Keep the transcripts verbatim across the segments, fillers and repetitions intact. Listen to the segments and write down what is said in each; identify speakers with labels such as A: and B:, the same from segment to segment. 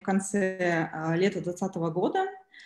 A: в конце лета двадцатого года,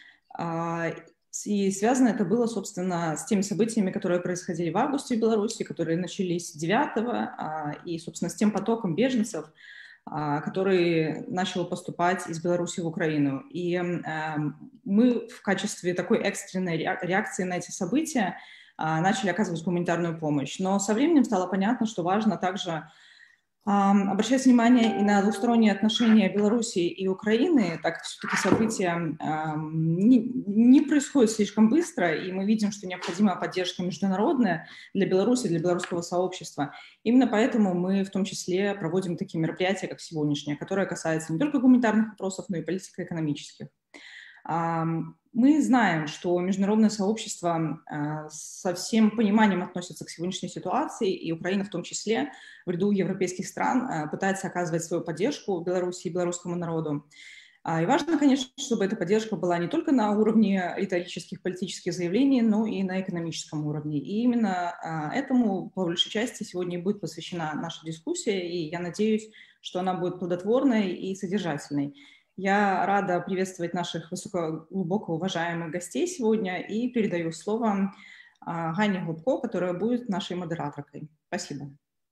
A: и связано это было, собственно, с теми событиями, которые происходили в августе в Беларуси, которые начались девятого, и, собственно, с тем потоком беженцев, который начал поступать из Беларуси в Украину. И мы в качестве такой экстренной реакции на эти события начали оказывать гуманитарную помощь. Но со временем стало понятно, что важно также обращать внимание и на двусторонние отношения Беларуси и Украины, так как все-таки события не, не происходят слишком быстро, и мы видим, что необходима поддержка международная для Беларуси, для белорусского сообщества. Именно поэтому мы в том числе проводим такие мероприятия, как сегодняшнее, которые касаются не только гуманитарных вопросов, но и политико-экономических. Мы знаем, что международное сообщество со всем пониманием относится к сегодняшней ситуации, и Украина в том числе в ряду европейских стран пытается оказывать свою поддержку Беларуси и белорусскому народу. И важно, конечно, чтобы эта поддержка была не только на уровне риторических политических заявлений, но и на экономическом уровне. И именно этому, по большей части, сегодня будет посвящена наша дискуссия, и я надеюсь, что она будет плодотворной и содержательной. Я рада приветствовать наших высокоглубоко уважаемых гостей сегодня и передаю слово Ганне Глубко, которая будет нашей модераторкой. Спасибо.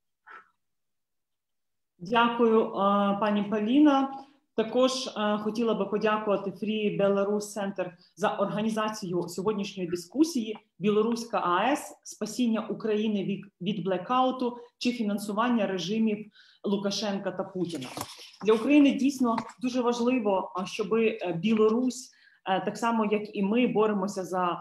B: Дякую, пані Поліна. Також хотіла би подякувати Free Belarus Center за організацію сьогоднішньої дискусії «Білоруська АЕС. Спасіння України від, від блекауту чи фінансування режимів Лукашенка та Путіна». Для України дійсно дуже важливо, щоб Білорусь, так само як і ми, боремося за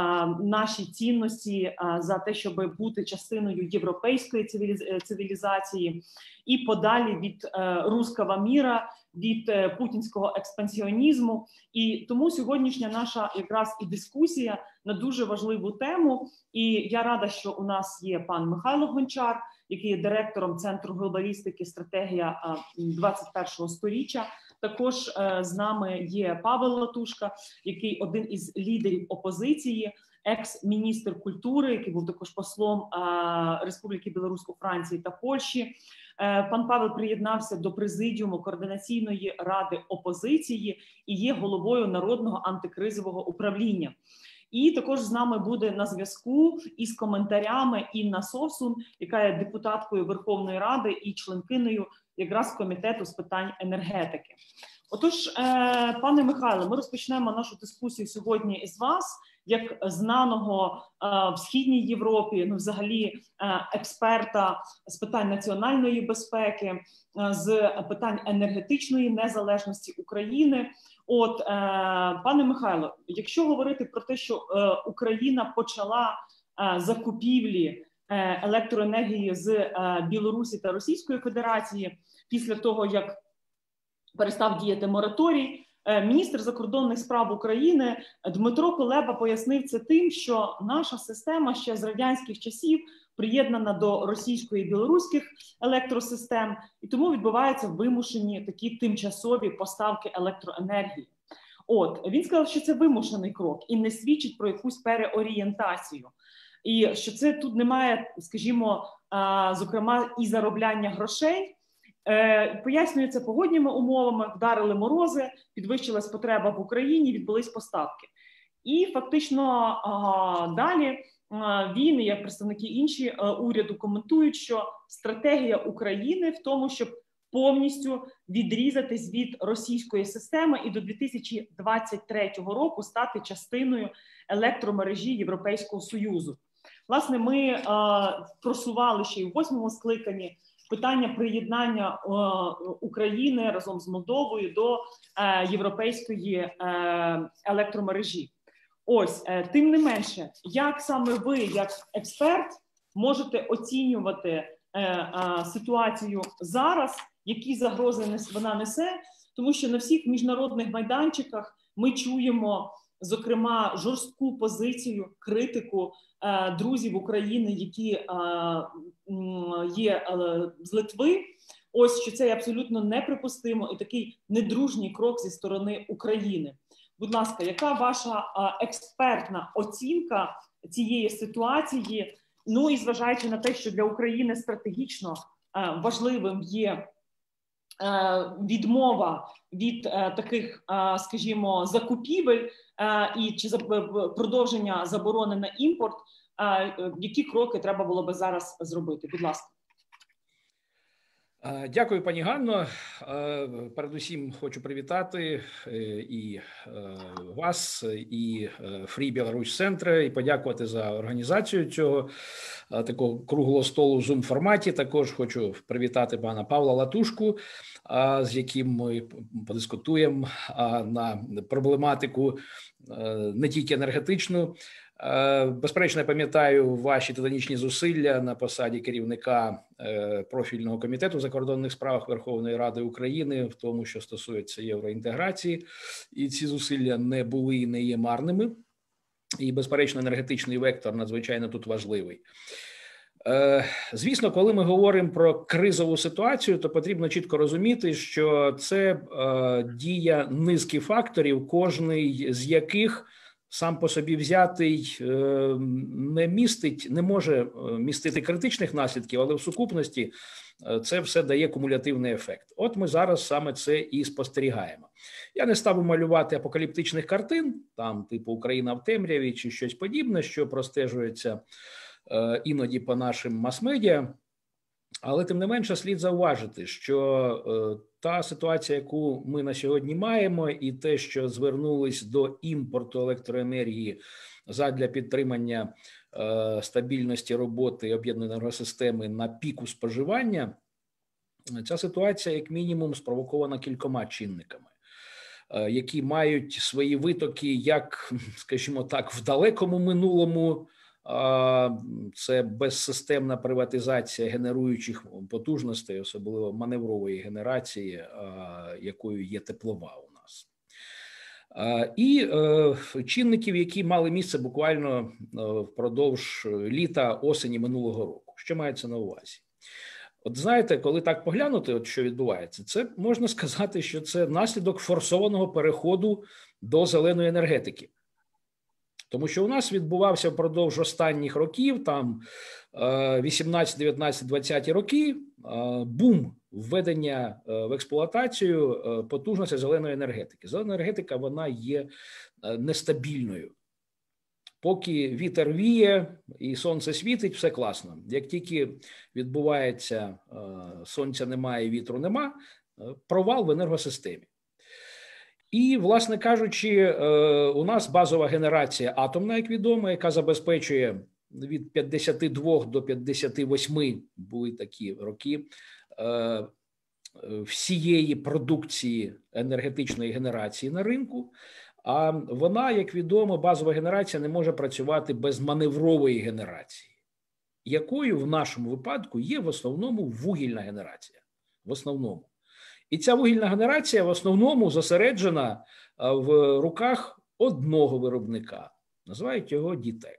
B: наші цінності, за те, щоб бути частиною європейської цивілізації і подалі від руського міра, від путінського експансіонізму. І тому сьогоднішня наша якраз і дискусія на дуже важливу тему. І я рада, що у нас є пан Михайло Гончар, який є директором Центру глобалістики «Стратегія двадцять першого сторіччя». Також е, з нами є Павел Латушка, який один із лідерів опозиції, екс-міністр культури, який був також послом е, Республіки Білорусь у Франції та Польщі. Е, пан Павел приєднався до президіуму Координаційної ради опозиції і є головою Народного антикризового управління. І також з нами буде на зв'язку із коментарями Інна Совсун, яка є депутаткою Верховної Ради і членкинею якраз Комітету з питань енергетики. Отож, е, пане Михайле, ми розпочнемо нашу дискусію сьогодні із вас, як знаного е, в Східній Європі, ну взагалі е, експерта з питань національної безпеки, е, з питань енергетичної незалежності України. От, е, пане Михайло, якщо говорити про те, що е, Україна почала е, закупівлі е, електроенергії з е, Білорусі та Російської Федерації після того, як перестав діяти мораторій, е, міністр закордонних справ України Дмитро Кулеба пояснив це тим, що наша система ще з радянських часів приєднана до російської і білоруських електросистем, і тому відбуваються вимушені такі тимчасові поставки електроенергії. От, він сказав, що це вимушений крок і не свідчить про якусь переорієнтацію. І що це тут немає, скажімо, зокрема, і заробляння грошей. Пояснюється погодніми умовами, вдарили морози, підвищилась потреба в Україні, відбулись поставки. І фактично далі він, як представники інші уряду, коментують, що стратегія України в тому, щоб повністю відрізатись від російської системи і до дві тисячі двадцять третього року стати частиною електромережі Європейського Союзу. Власне, ми е, просували ще й у восьмому скликанні питання приєднання е, України разом з Молдовою до е, європейської е, електромережі. Ось, е, тим не менше, як саме ви, як експерт, можете оцінювати е, е, ситуацію зараз, які загрози вона несе, тому що на всіх міжнародних майданчиках ми чуємо, зокрема, жорстку позицію, критику е, друзів України, які е, є е, з Литви. Ось, що це абсолютно неприпустимо і такий недружній крок зі сторони України. Будь ласка, яка ваша е, експертна оцінка цієї ситуації? Ну і зважаючи на те, що для України стратегічно е, важливим є відмова від таких, скажімо, закупівель і чи продовження заборони на імпорт, які кроки треба було би зараз зробити? Будь ласка.
C: Дякую, пані Ганно. Передусім хочу привітати і вас, і Free Belarus Center, і подякувати за організацію цього такого круглого столу в Zoom-форматі. Також хочу привітати пана Павла Латушку, з яким ми подискутуємо на проблематику не тільки енергетичну. Безперечно, я пам'ятаю ваші титанічні зусилля на посаді керівника профільного комітету в закордонних справах Верховної Ради України, в тому, що стосується євроінтеграції, і ці зусилля не були і не є марними. І, безперечно, енергетичний вектор надзвичайно тут важливий. Звісно, коли ми говоримо про кризову ситуацію, то потрібно чітко розуміти, що це дія низки факторів, кожний з яких сам по собі взятий не містить, не може містити критичних наслідків, але в сукупності це все дає кумулятивний ефект. От ми зараз саме це і спостерігаємо. Я не ставлю малювати апокаліптичних картин, там типу «Україна в темряві» чи щось подібне, що простежується іноді по нашим мас-медіа, але тим не менше слід зауважити, що та ситуація, яку ми на сьогодні маємо, і те, що звернулись до імпорту електроенергії задля підтримання е, стабільності роботи об'єднаної енергосистеми на піку споживання, ця ситуація як мінімум спровокована кількома чинниками, е, які мають свої витоки як, скажімо так, в далекому минулому. Це безсистемна приватизація генеруючих потужностей, особливо маневрової генерації, якою є теплова у нас. І чинників, які мали місце буквально впродовж літа, осені минулого року. Що мається на увазі? От знаєте, коли так поглянути, от що відбувається, це можна сказати, що це наслідок форсованого переходу до зеленої енергетики. Тому що у нас відбувався впродовж останніх років, там вісімнадцять, дев'ятнадцять, двадцяті роки, бум введення в експлуатацію потужності зеленої енергетики. Зелена енергетика, вона є нестабільною. Поки вітер віє і сонце світить, все класно. Як тільки відбувається сонця немає, вітру нема, провал в енергосистемі. І, власне кажучи, у нас базова генерація атомна, як відомо, яка забезпечує від п'ятдесят два до п'ятдесят вісім, були такі роки, всієї продукції енергетичної генерації на ринку. А вона, як відомо, базова генерація не може працювати без маневрової генерації, якою в нашому випадку є в основному вугільна генерація. В основному. І ця вугільна генерація в основному зосереджена в руках одного виробника. Називають його ДІТЕК.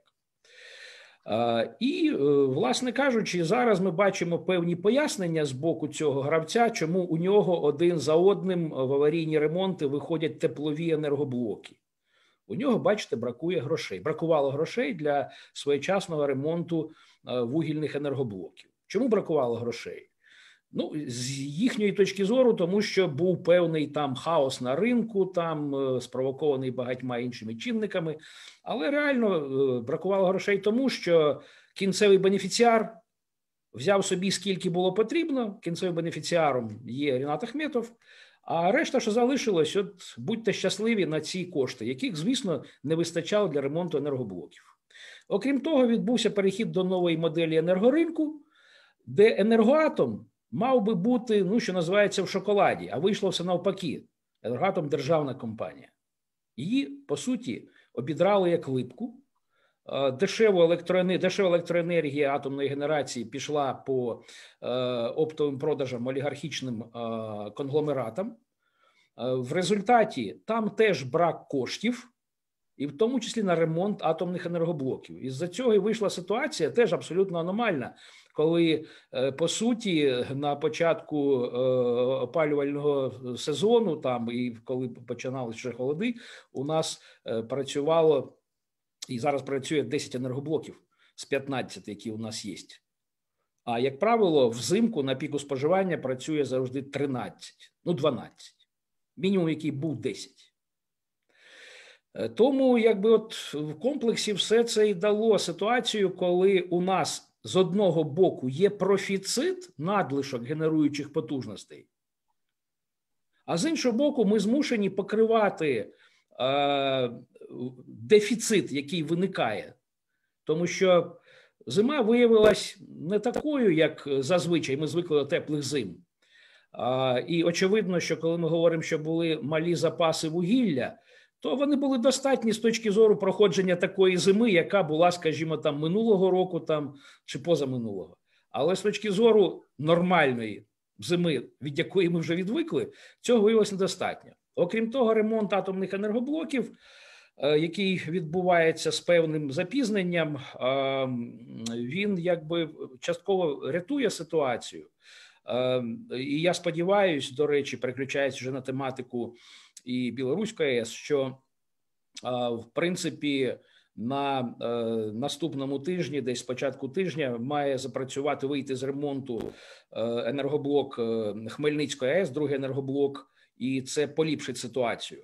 C: І, власне кажучи, зараз ми бачимо певні пояснення з боку цього гравця, чому у нього один за одним в аварійні ремонти виходять теплові енергоблоки. У нього, бачите, бракує грошей. Бракувало грошей для своєчасного ремонту вугільних енергоблоків. Чому бракувало грошей? Ну, з їхньої точки зору, тому що був певний там хаос на ринку, там спровокований багатьма іншими чинниками, але реально бракувало грошей тому, що кінцевий бенефіціар взяв собі скільки було потрібно, кінцевим бенефіціаром є Рінат Ахметов, а решта, що залишилось, от будьте щасливі на ці кошти, яких, звісно, не вистачало для ремонту енергоблоків. Окрім того, відбувся перехід до нової моделі енергоринку, де Енергоатом мав би бути, ну, що називається, в шоколаді, а вийшло все навпаки. Енергоатом – державна компанія. Її, по суті, обідрали як липку. Дешева електроенергія, дешева електроенергія атомної генерації пішла по е, оптовим продажам олігархічним е, конгломератам. Е, в результаті там теж брак коштів, і в тому числі на ремонт атомних енергоблоків. Із-за цього і вийшла ситуація теж абсолютно аномальна, коли, по суті, на початку опалювального сезону, там, і коли починалися ще холоди, у нас працювало, і зараз працює десять енергоблоків з п'ятнадцяти, які у нас є. А, як правило, взимку на піку споживання працює завжди тринадцять, ну дванадцять. Мінімум, який був десять. Тому, якби от в комплексі все це і дало ситуацію, коли у нас з одного боку є профіцит, надлишок генеруючих потужностей, а з іншого боку ми змушені покривати е, дефіцит, який виникає. Тому що зима виявилась не такою, як зазвичай ми звикли до теплих зим. А, і очевидно, що коли ми говоримо, що були малі запаси вугілля, то вони були достатні з точки зору проходження такої зими, яка була, скажімо, там минулого року там, чи позаминулого. Але з точки зору нормальної зими, від якої ми вже відвикли, цього виявилось недостатньо. Окрім того, ремонт атомних енергоблоків, який відбувається з певним запізненням, він якби частково рятує ситуацію. І я сподіваюся, до речі, переключаючись вже на тематику і Білоруської АЕС, що в принципі на наступному тижні, десь з початку тижня, має запрацювати, вийти з ремонту енергоблок Хмельницької АЕС, другий енергоблок, і це поліпшить ситуацію.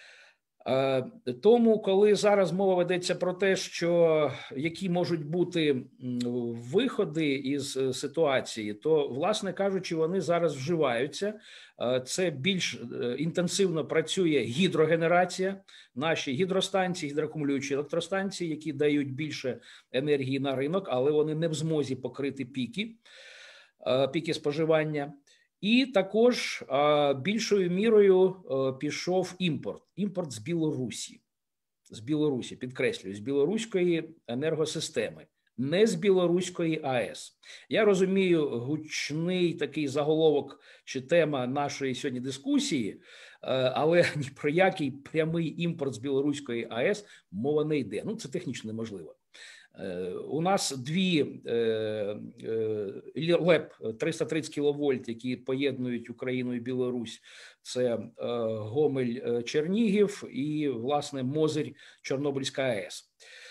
C: Тому, коли зараз мова ведеться про те, що які можуть бути виходи із ситуації, то, власне кажучи, вони зараз вживаються. Це більш інтенсивно працює гідрогенерація, наші гідростанції, гідроакумулюючі електростанції, які дають більше енергії на ринок, але вони не в змозі покрити піки, піки споживання. І також а, більшою мірою а, пішов імпорт. Імпорт з Білорусі. З Білорусі, підкреслюю, з білоруської енергосистеми, не з білоруської АЕС. Я розумію гучний такий заголовок чи тема нашої сьогодні дискусії, але ні про який прямий імпорт з білоруської АЕС мова не йде. Ну, це технічно неможливо. У нас дві ЛЕП триста тридцять кіловольт, які поєднують Україну і Білорусь. Це Гомель, Чернігів і, власне, Мозирь, Чорнобильська АЕС.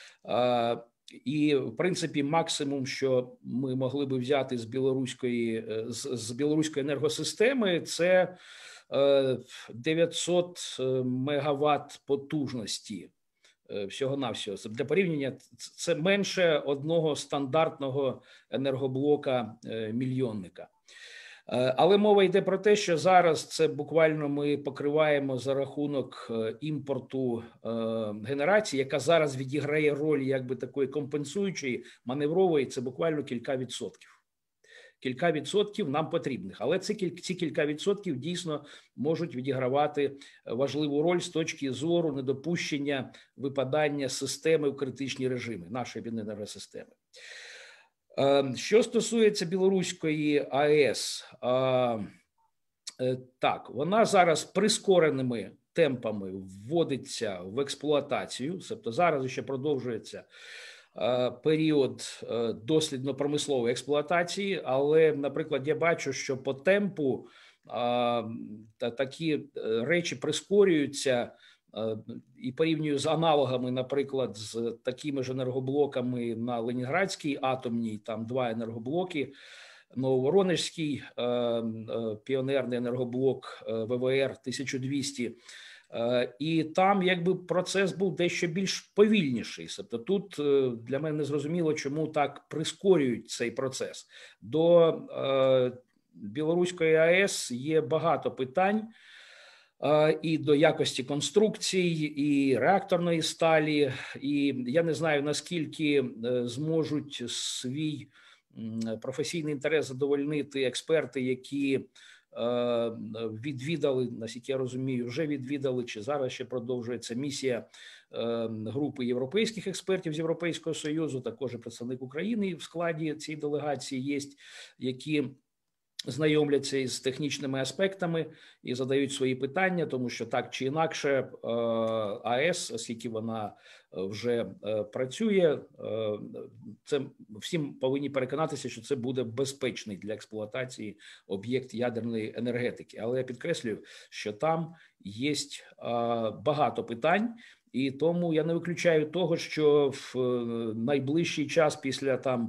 C: І, в принципі, максимум, що ми могли би взяти з білоруської, з, з білоруської енергосистеми, це дев'ятсот мегаватт потужності. Всього-навсього. Для порівняння, це менше одного стандартного енергоблока мільйонника. Але мова йде про те, що зараз це буквально ми покриваємо за рахунок імпорту генерації, яка зараз відіграє роль якби такої компенсуючої, маневрової, це буквально кілька відсотків. Кілька відсотків нам потрібних, але ці, ці кілька відсотків дійсно можуть відігравати важливу роль з точки зору недопущення випадання системи в критичні режими, нашої енергосистеми. Що стосується білоруської АЕС, так, вона зараз прискореними темпами вводиться в експлуатацію, тобто зараз ще продовжується період дослідно-промислової експлуатації, але, наприклад, я бачу, що по темпу а, та, такі речі прискорюються і порівнюю з аналогами, наприклад, з такими ж енергоблоками на Ленінградській атомній, там два енергоблоки, Нововоронежський піонерний енергоблок ВВР тисяча двісті, і там якби процес був дещо більш повільніший. Тобто тут для мене зрозуміло, чому так прискорюють цей процес. До е, Білоруської АЕС є багато питань е, і до якості конструкцій, і реакторної сталі, і я не знаю, наскільки е, зможуть свій е, професійний інтерес задовольнити експерти, які відвідали, наскільки я розумію, вже відвідали, чи зараз ще продовжується місія групи європейських експертів з Європейського Союзу, також і представник України в складі цієї делегації є, які знайомляться із технічними аспектами і задають свої питання, тому що так чи інакше АЕС, оскільки вона вже працює, це всім повинні переконатися, що це буде безпечний для експлуатації об'єкт ядерної енергетики. Але я підкреслюю, що там є багато питань, і тому я не виключаю того, що в найближчий час після там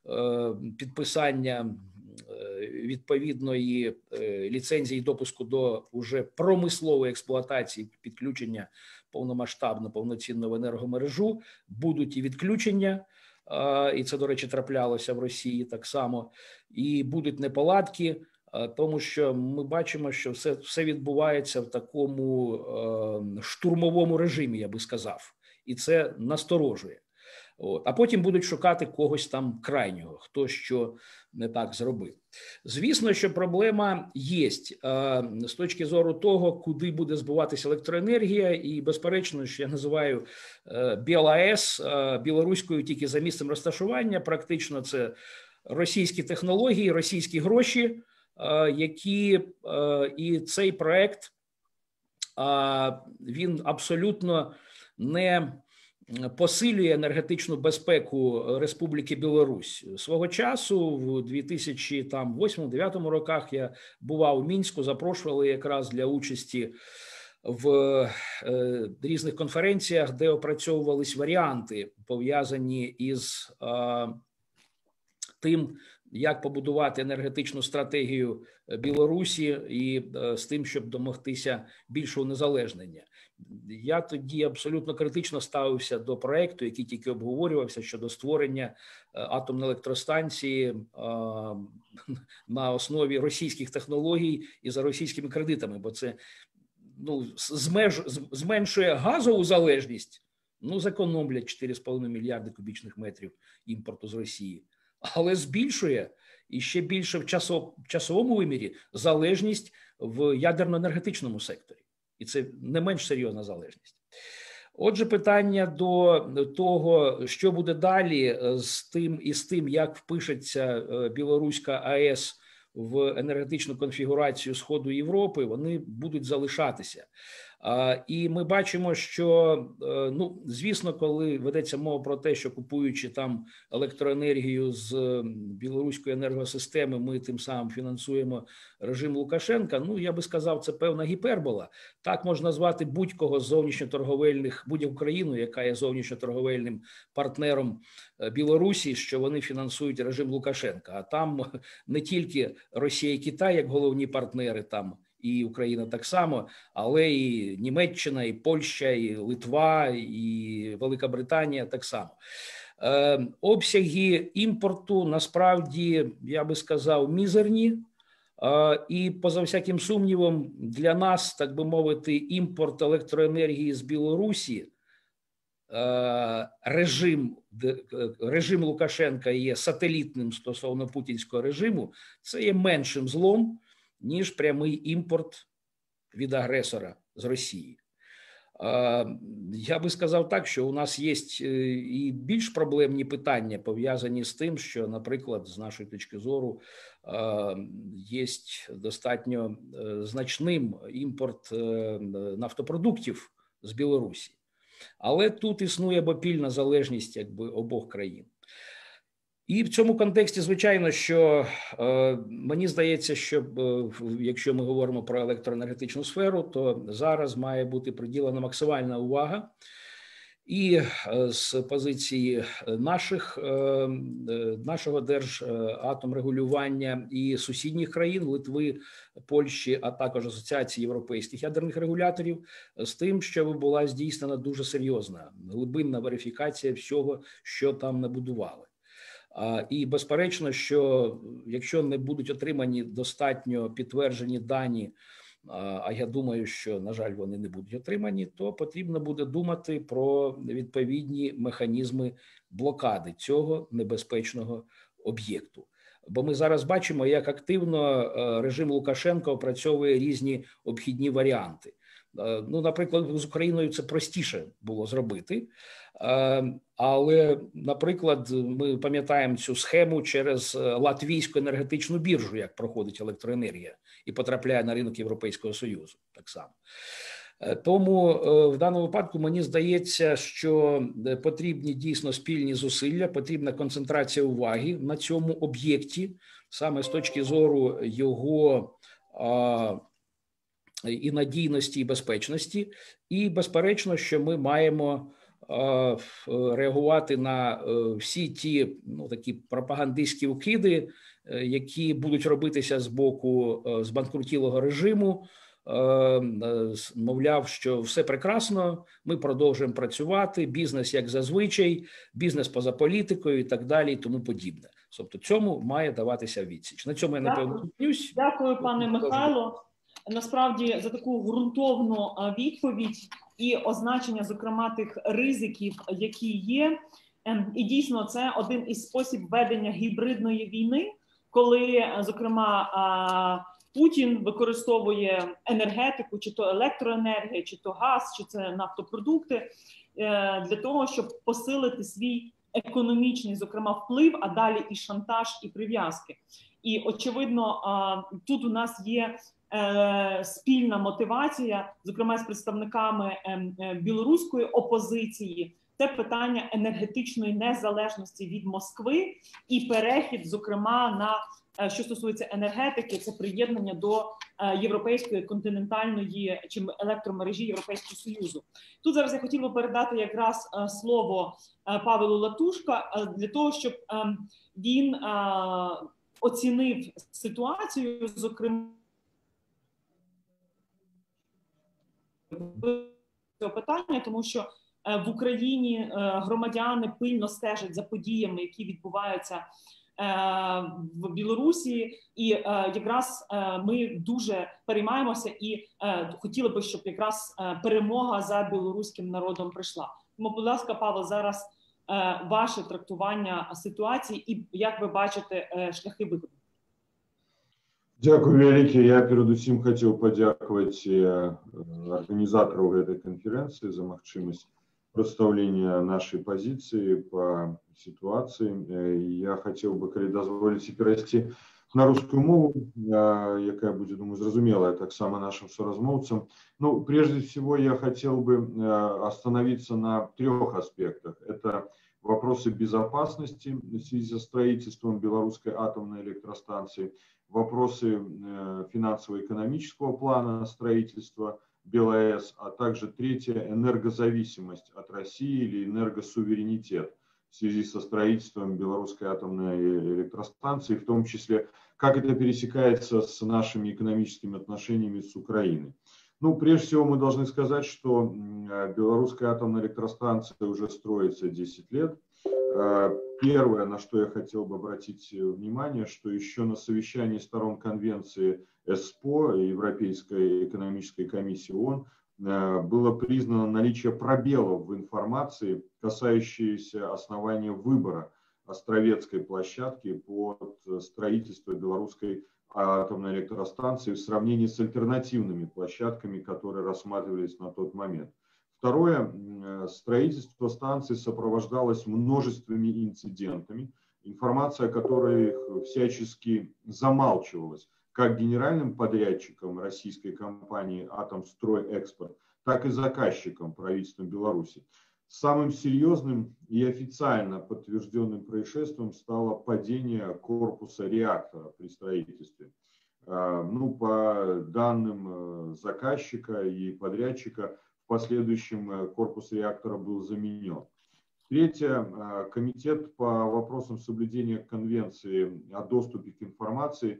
C: підписання відповідної ліцензії допуску до уже промислової експлуатації, підключення повномасштабно, повноцінно в енергомережу, будуть і відключення, і це, до речі, траплялося в Росії так само, і будуть неполадки, тому що ми бачимо, що все, все відбувається в такому е, штурмовому режимі, я би сказав, і це насторожує. От. А потім будуть шукати когось там крайнього, хто що не так зробив. Звісно, що проблема є е, з точки зору того, куди буде збуватися електроенергія, і безперечно, що я називаю е, БелАЕС е, білоруською тільки за місцем розташування, практично це російські технології, російські гроші, які і цей проект, він абсолютно не посилює енергетичну безпеку Республіки Білорусь. Свого часу, в дві тисячі восьмому-дві тисячі дев'ятому роках, я бував у Мінську, запрошували якраз для участі в різних конференціях, де опрацьовувались варіанти, пов'язані із тим, як побудувати енергетичну стратегію Білорусі і з тим, щоб домогтися більшого незалежнення. Я тоді абсолютно критично ставився до проекту, який тільки обговорювався щодо створення атомної електростанції на основі російських технологій і за російськими кредитами, бо це ну, змеж, зменшує газову залежність, ну, зекономлять чотири з половиною мільярди кубічних метрів імпорту з Росії, але збільшує і ще більше в часов, часовому вимірі залежність в ядерно-енергетичному секторі. І це не менш серйозна залежність. Отже, питання до того, що буде далі з тим і з тим, як впишеться Білоруська АЕС в енергетичну конфігурацію Сходу Європи, вони будуть залишатися. І ми бачимо, що, ну, звісно, коли ведеться мова про те, що купуючи там електроенергію з білоруської енергосистеми, ми тим самим фінансуємо режим Лукашенка, ну, я би сказав, це певна гіпербола. Так можна назвати будь-кого з зовнішньоторговельних, будь-яку країну, яка є зовнішньоторговельним партнером Білорусі, що вони фінансують режим Лукашенка. А там не тільки Росія і Китай як головні партнери, там і Україна так само, але і Німеччина, і Польща, і Литва, і Велика Британія так само. Е, обсяги імпорту насправді, я би сказав, мізерні. Е, і поза всяким сумнівом для нас, так би мовити, імпорт електроенергії з Білорусі, е, режим, режим Лукашенка є сателітним стосовно путінського режиму, це є меншим злом, ніж прямий імпорт від агресора з Росії. Я би сказав так, що у нас є і більш проблемні питання, пов'язані з тим, що, наприклад, з нашої точки зору, є достатньо значним імпорт нафтопродуктів з Білорусі. Але тут існує бопільна залежність якби обох країн. І в цьому контексті, звичайно, що е, мені здається, що е, якщо ми говоримо про електроенергетичну сферу, то зараз має бути приділена максимальна увага і е, з позиції наших, е, нашого держатомрегулювання і сусідніх країн, Литви, Польщі, а також Асоціації європейських ядерних регуляторів, з тим, щоб була здійснена дуже серйозна, глибинна верифікація всього, що там набудували. І безперечно, що якщо не будуть отримані достатньо підтверджені дані, а я думаю, що, на жаль, вони не будуть отримані, то потрібно буде думати про відповідні механізми блокади цього небезпечного об'єкту. Бо ми зараз бачимо, як активно режим Лукашенка опрацьовує різні обхідні варіанти. Ну, наприклад, з Україною це простіше було зробити. Але, наприклад, ми пам'ятаємо цю схему через латвійську енергетичну біржу, як проходить електроенергія і потрапляє на ринок Європейського Союзу так само. Тому в даному випадку мені здається, що потрібні дійсно спільні зусилля, потрібна концентрація уваги на цьому об'єкті, саме з точки зору його і надійності, і безпечності. І безперечно, що ми маємо реагувати на всі ті, ну, такі пропагандистські вкиди, які будуть робитися з боку збанкрутілого режиму. Мовляв, що все прекрасно, ми продовжуємо працювати, бізнес як зазвичай, бізнес поза політикою і так далі, і тому подібне. Тобто цьому має даватися відсіч. На цьому я, напевно, зупинюсь.
B: Дякую, пане Михайло. Насправді, за таку ґрунтовну відповідь і означення, зокрема, тих ризиків, які є. І дійсно, це один із спосіб ведення гібридної війни, коли, зокрема, Путін використовує енергетику, чи то електроенергія, чи то газ, чи це нафтопродукти, для того, щоб посилити свій економічний, зокрема, вплив, а далі і шантаж, і прив'язки. І, очевидно, тут у нас є спільна мотивація, зокрема, з представниками білоруської опозиції, це питання енергетичної незалежності від Москви і перехід, зокрема, на що стосується енергетики, це приєднання до європейської континентальної чи електромережі Європейського Союзу. Тут зараз я хотіла передати якраз слово Павелу Латушка для того, щоб він оцінив ситуацію, зокрема, цього питання, тому що в Україні громадяни пильно стежать за подіями, які відбуваються в Білорусі, і якраз ми дуже переймаємося і хотіли би, щоб якраз перемога за білоруським народом прийшла. Тому, будь ласка, Павло, зараз ваше трактування ситуації і як ви бачите шляхи виходу.
D: Дякую велике. Я передусім хотів подякувати організатору этой конференции за можливість представления нашей позиции по ситуации. Я хотел бы, коли дозволите, перейти на русскую мову, яка буде, думаю, зрозуміла так само нашим соразмовцам. Ну, прежде всего, я хотел бы остановиться на трех аспектах. Это вопросы безопасности в связи со строительством белорусской атомной электростанции, вопросы финансово-экономического плана строительства БелАЭС, а также третье – энергозависимость от России или энергосуверенитет в связи со строительством белорусской атомной электростанции, в том числе, как это пересекается с нашими экономическими отношениями с Украиной. Ну, прежде всего, мы должны сказать, что белорусская атомная электростанция уже строится десять лет. Первое, на что я хотел бы обратить внимание, что еще на совещании сторон конвенции ЭСПО, Европейской экономической комиссии ООН, было признано наличие пробелов в информации, касающиеся основания выбора островецкой площадки под строительство белорусской атомной электростанции в сравнении с альтернативными площадками, которые рассматривались на тот момент. Второе, строительство станции сопровождалось множественными инцидентами, информация о которых всячески замалчивалась как генеральным подрядчиком российской компании «Атомстройэкспорт», так и заказчиком правительством Беларуси. Самым серьезным и официально подтвержденным происшествием стало падение корпуса реактора при строительстве. Ну, по данным заказчика и подрядчика, в последующем корпус реактора был заменен. Третье. Комитет по вопросам соблюдения Конвенции о доступе к информации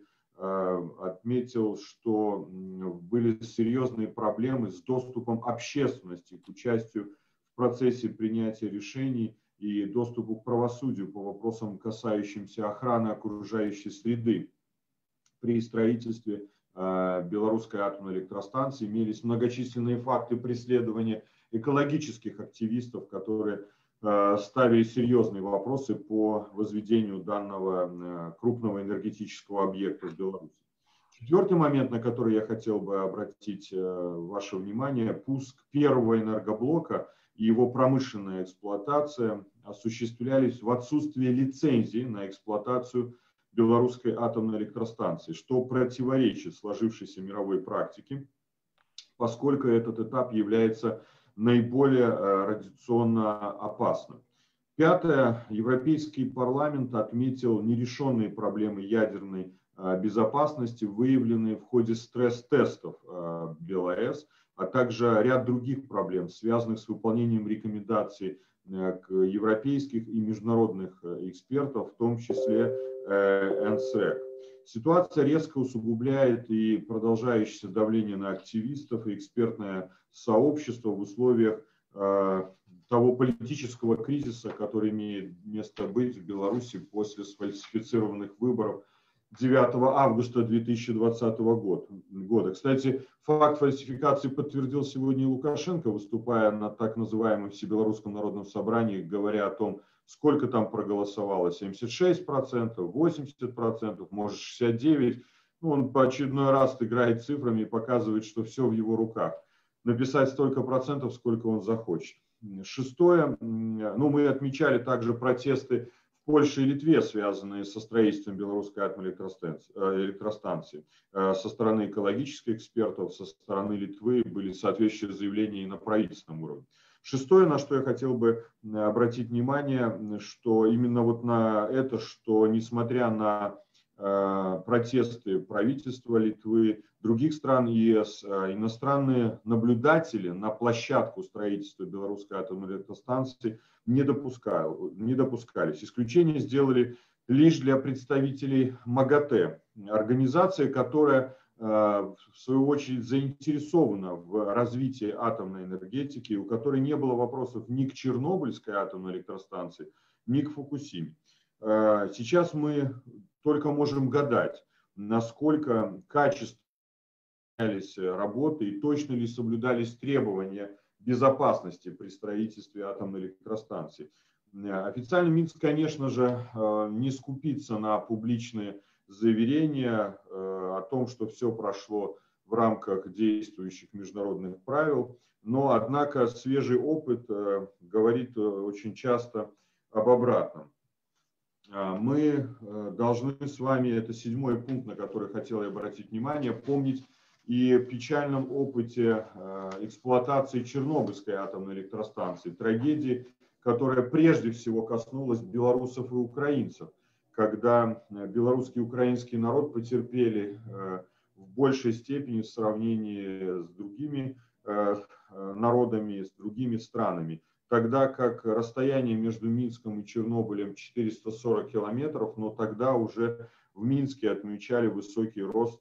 D: отметил, что были серьезные проблемы с доступом общественности к участию в процессе принятия решений и доступу к правосудию по вопросам, касающимся охраны окружающей среды. При строительстве белорусской атомной электростанции имелись многочисленные факты преследования экологических активистов, которые ставили серьезные вопросы по возведению данного крупного энергетического объекта в Беларуси. Четвертый момент, на который я хотел бы обратить ваше внимание: пуск первого энергоблока и его промышленная эксплуатация осуществлялись в отсутствие лицензии на эксплуатацию белорусской атомной электростанции, что противоречит сложившейся мировой практике, поскольку этот этап является наиболее радиационно опасным. Пятое. Европейский парламент отметил нерешенные проблемы ядерной безопасности, выявленные в ходе стресс-тестов БелАЭС, а также ряд других проблем, связанных с выполнением рекомендаций европейских и международных экспертов, в том числе эн эс эр и си. Ситуация резко усугубляет и продолжающееся давление на активистов и экспертное сообщество в условиях того политического кризиса, который имеет место быть в Беларуси после сфальсифицированных выборов девятого августа две тысячи двадцатого года. Кстати, факт фальсификации подтвердил сегодня и Лукашенко, выступая на так называемом Всебелорусском народном собрании, говоря о том, сколько там проголосовало: семьдесят шесть процентов, восемьдесят процентов, может шестьдесят девять процентов. Ну, он по очередной раз играет цифрами и показывает, что все в его руках. Написать столько процентов, сколько он захочет. Шестое, ну, мы отмечали также протесты в Польше и Литве, связанные со строительством белорусской атомной электростанции. Со стороны экологических экспертов, со стороны Литвы были соответствующие заявления и на правительственном уровне. Шестое, на что я хотел бы обратить внимание, что именно вот на это, что несмотря на протесты правительства Литвы, других стран ЕС, иностранные наблюдатели на площадку строительства белорусской атомной электростанции не, допускали, не допускались. Исключение сделали лишь для представителей МАГАТЭ, организации, которая в свою очередь заинтересована в развитии атомной энергетики, у которой не было вопросов ни к Чернобыльской атомной электростанции, ни к Фукусиме. Сейчас мы только можем гадать, насколько качественно работы и точно ли соблюдались требования безопасности при строительстве атомной электростанции. Официально Минск, конечно же, не скупится на публичные заверения о том, что все прошло в рамках действующих международных правил, но, однако, свежий опыт говорит очень часто об обратном. Мы должны с вами, это седьмой пункт, на который хотел я обратить внимание, помнить и о печальном опыте эксплуатации Чернобыльской атомной электростанции, трагедии, которая прежде всего коснулась белорусов и украинцев, когда белорусский и украинский народ потерпели в большей степени в сравнении с другими народами, с другими странами. Тогда как расстояние между Минском и Чернобылем четыреста сорок километров, но тогда уже в Минске отмечали высокий рост,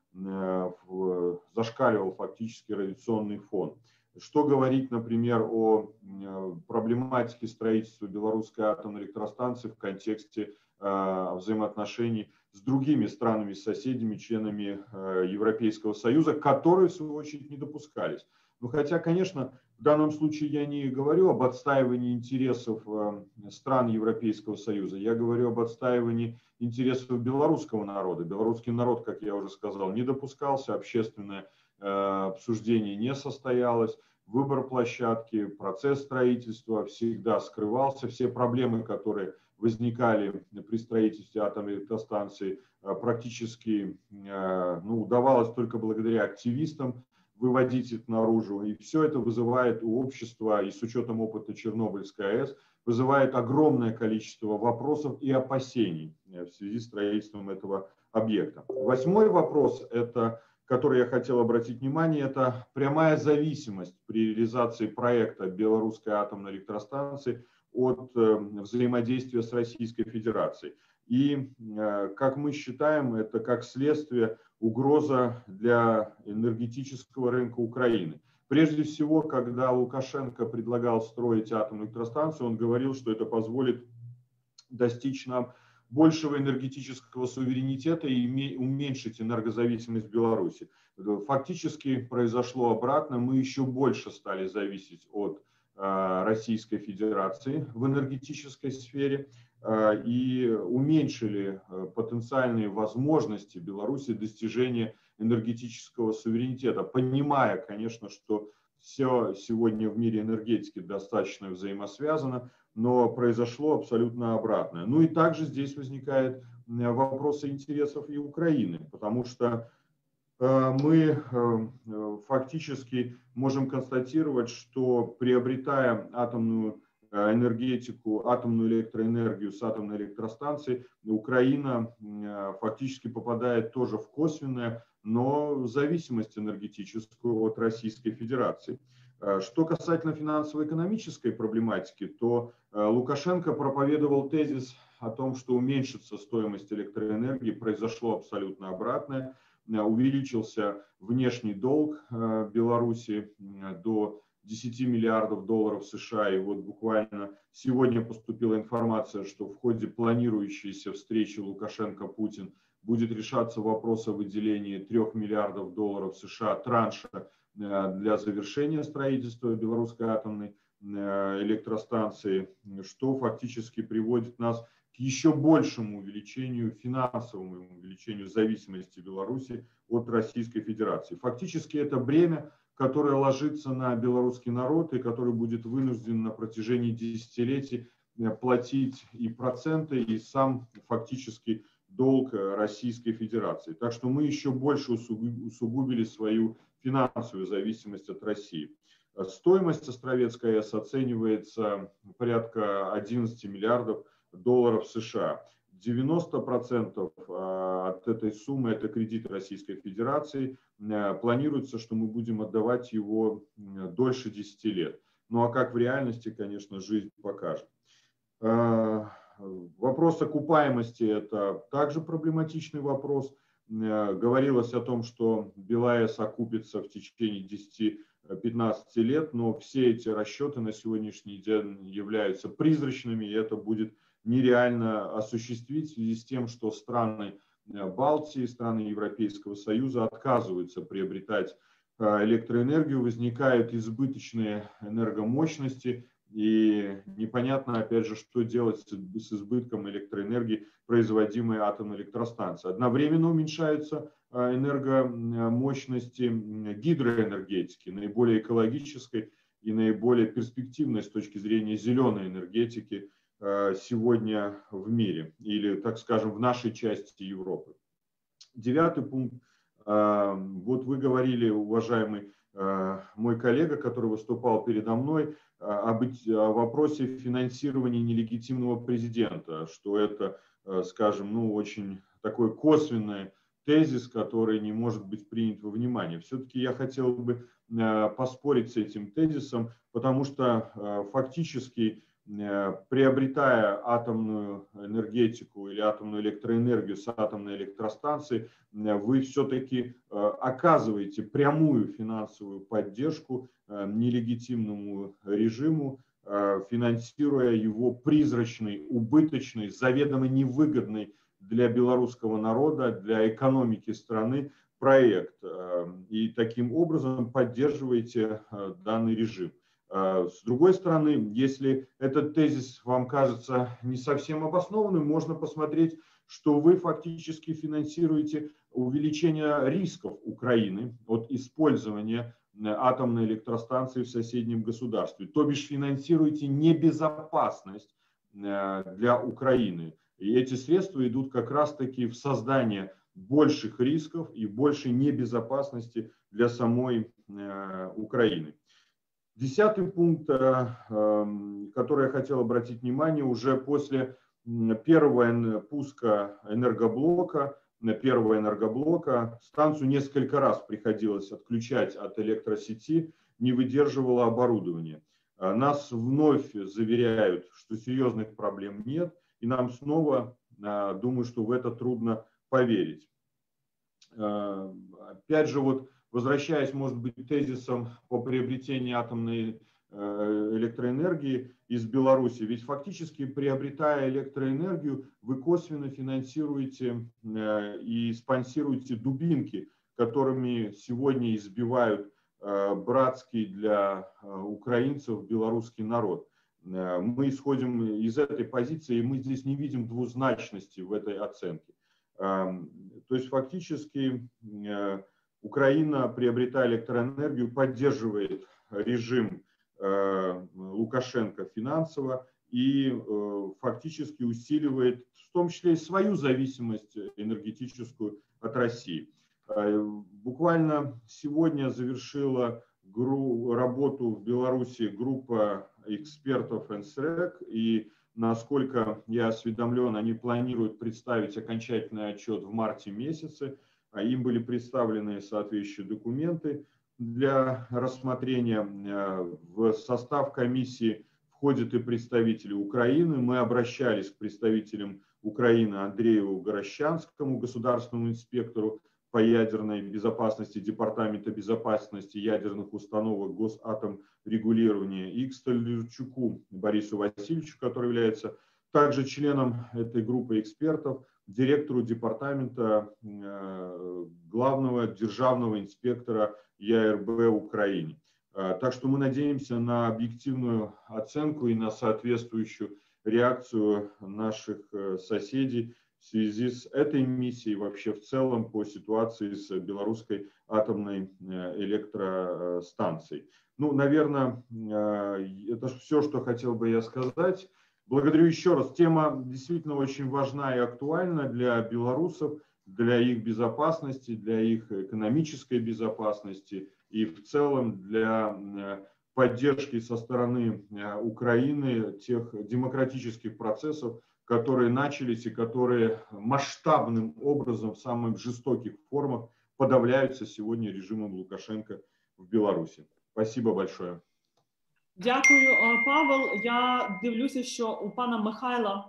D: зашкаливал фактически радиационный фон. Что говорить, например, о проблематике строительства белорусской атомной электростанции в контексте взаимоотношений с другими странами-соседями, членами Европейского Союза, которые, в свою очередь, не допускались. Ну, хотя, конечно, в данном случае я не говорю об отстаивании интересов стран Европейского Союза, я говорю об отстаивании интересов белорусского народа. Белорусский народ, как я уже сказал, не допускался, общественное обсуждение не состоялось, выбор площадки, процесс строительства всегда скрывался, все проблемы, которые возникали при строительстве атомной электростанции, практически ну, удавалось только благодаря активистам выводить это наружу. И все это вызывает у общества, и с учетом опыта Чернобыльской АЭС, вызывает огромное количество вопросов и опасений в связи с строительством этого объекта. Восьмой вопрос, это, который я хотел обратить внимание, это прямая зависимость при реализации проекта белорусской атомной электростанции от взаимодействия с Российской Федерацией. И, как мы считаем, это как следствие угроза для энергетического рынка Украины. Прежде всего, когда Лукашенко предлагал строить атомную электростанцию, он говорил, что это позволит достичь нам большего энергетического суверенитета и уменьшить энергозависимость Беларуси. Фактически произошло обратно, мы еще больше стали зависеть от Российской Федерации в энергетической сфере и уменьшили потенциальные возможности Беларуси достижения энергетического суверенитета, понимая, конечно, что все сегодня в мире энергетики достаточно взаимосвязано, но произошло абсолютно обратное. Ну и также здесь возникает вопросы интересов и Украины, потому что мы фактически можем констатировать, что приобретая атомную энергетику, атомную электроэнергию с атомной электростанции, Украина фактически попадает тоже в косвенное, но зависимость энергетическую от Российской Федерации. Что касательно финансово-экономической проблематики, то Лукашенко проповедовал тезис о том, что уменьшится стоимость электроэнергии, произошло абсолютно обратное. Увеличился внешний долг Беларуси до десяти миллиардов долларов США. И вот буквально сегодня поступила информация, что в ходе планирующейся встречи Лукашенко-Путин будет решаться вопрос о выделении трёх миллиардов долларов США транша для завершения строительства белорусской атомной электростанции, что фактически приводит нас к еще большему увеличению, финансовому увеличению зависимости Беларуси от Российской Федерации. Фактически это бремя, которое ложится на белорусский народ и который будет вынужден на протяжении десятилетий платить и проценты, и сам фактически долг Российской Федерации. Так что мы еще больше усугубили свою финансовую зависимость от России. Стоимость Островецкой АЭС оценивается порядка одиннадцати миллиардов долларов США. девяносто процентов от этой суммы – это кредит Российской Федерации. Планируется, что мы будем отдавать его дольше десяти лет. Ну а как в реальности, конечно, жизнь покажет. Вопрос окупаемости – это также проблематичный вопрос. Говорилось о том, что БелАЭС окупится в течение десяти-пятнадцати лет, но все эти расчеты на сегодняшний день являются призрачными, и это будет нереально осуществить в связи с тем, что страны Балтии, страны Европейского Союза отказываются приобретать электроэнергию, возникают избыточные энергомощности, и непонятно, опять же, что делать с избытком электроэнергии, производимой атомной электростанцией. Одновременно уменьшаются энергомощности гидроэнергетики, наиболее экологической и наиболее перспективной с точки зрения зеленой энергетики сегодня в мире, или, так скажем, в нашей части Европы. Девятый пункт. Вот вы говорили, уважаемый мой коллега, который выступал передо мной, об о вопросе финансирования нелегитимного президента, что это, скажем, ну, очень такой косвенный тезис, который не может быть принят во внимание. Все-таки я хотел бы поспорить с этим тезисом, потому что фактически, приобретая атомную энергетику или атомную электроэнергию с атомной электростанции, вы все-таки оказываете прямую финансовую поддержку нелегитимному режиму, финансируя его призрачный, убыточный, заведомо невыгодный для белорусского народа, для экономики страны проект. И таким образом поддерживаете данный режим. С другой стороны, если этот тезис вам кажется не совсем обоснованным, можно посмотреть, что вы фактически финансируете увеличение рисков Украины от использования атомной электростанции в соседнем государстве. То бишь финансируете небезопасность для Украины. И эти средства идут как раз-таки в создание больших рисков и большей небезопасности для самой Украины. Десятый пункт, который я хотел обратить внимание, уже после первого пуска энергоблока, первого энергоблока, станцию несколько раз приходилось отключать от электросети, не выдерживало оборудование. Нас вновь заверяют, что серьезных проблем нет, и нам снова, думаю, что в это трудно поверить. Опять же, вот возвращаясь, может быть, к тезисам по приобретению атомной электроэнергии из Беларуси, ведь фактически, приобретая электроэнергию, вы косвенно финансируете и спонсируете дубинки, которыми сегодня избивают братский для украинцев белорусский народ. Мы исходим из этой позиции, и мы здесь не видим двузначности в этой оценке. То есть фактически Украина, приобретая электроэнергию, поддерживает режим Лукашенко финансово и фактически усиливает, в том числе и свою зависимость энергетическую от России. Буквально сегодня завершила работу в Беларуси группа экспертов эн эс эр и си, и насколько я осведомлен, они планируют представить окончательный отчет в марте месяце. Им были представлены соответствующие документы для рассмотрения. В состав комиссии входят и представители Украины. Мы обращались к представителям Украины Андрею Горощанскому, государственному инспектору по ядерной безопасности Департамента безопасности ядерных установок Госатомрегулирования, и к Столярчуку Борису Васильевичу, который является также членом этой группы экспертов, директору департамента главного державного инспектора ЯРБ Украины. Так что мы надеемся на объективную оценку и на соответствующую реакцию наших соседей в связи с этой миссией, вообще в целом по ситуации с белорусской атомной электростанцией. Ну, наверное, это все, что хотел бы я сказать. Благодарю еще раз. Тема действительно очень важна и актуальна для белорусов, для их безопасности, для их экономической безопасности и в целом для поддержки со стороны Украины тех демократических процессов, которые начались и которые масштабным образом, в самых жестоких формах подавляются сегодня режимом Лукашенко в Беларуси. Спасибо большое.
B: Дякую, Павел. Я дивлюся, що у пана Михайла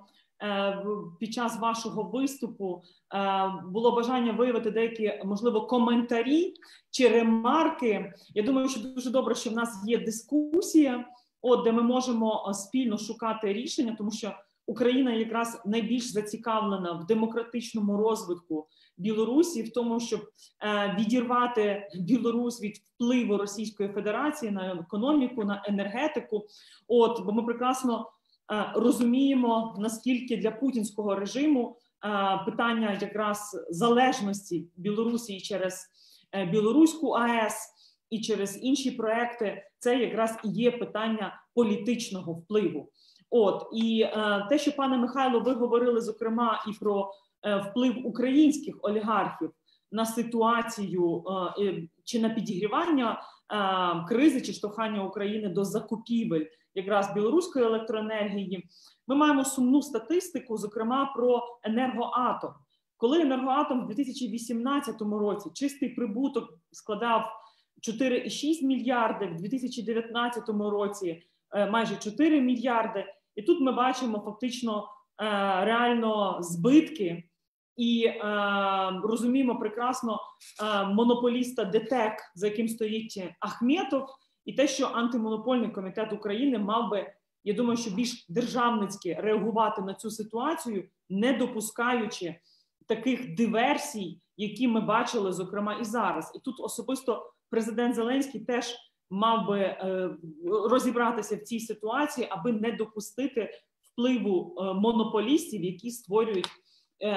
B: під час вашого виступу було бажання виявити деякі, можливо, коментарі чи ремарки. Я думаю, що дуже добре, що в нас є дискусія, от, де ми можемо спільно шукати рішення, тому що Україна якраз найбільш зацікавлена в демократичному розвитку Білорусі, в тому, щоб е, відірвати Білорусь від впливу Російської Федерації на економіку, на енергетику. От, бо ми прекрасно е, розуміємо, наскільки для путінського режиму е, питання якраз залежності Білорусі через е, Білоруську АЕС і через інші проекти, це якраз і є питання політичного впливу. От, і е, те, що, пане Михайло, ви говорили, зокрема, і про е, вплив українських олігархів на ситуацію е, чи на підігрівання е, кризи чи штовхання України до закупівель якраз білоруської електроенергії, ми маємо сумну статистику, зокрема, про Енергоатом. Коли Енергоатом в дві тисячі вісімнадцятому році чистий прибуток складав чотири цілих шість мільярди, в дві тисячі дев'ятнадцятому році е, майже чотири мільярди, і тут ми бачимо фактично е, реально збитки і е, розуміємо прекрасно е, монополіста ДТЕК, за яким стоїть Ахметов, і те, що антимонопольний комітет України мав би, я думаю, що більш державницьки реагувати на цю ситуацію, не допускаючи таких диверсій, які ми бачили, зокрема, і зараз. І тут особисто президент Зеленський теж мав би е, розібратися в цій ситуації, аби не допустити впливу е, монополістів, які створюють е,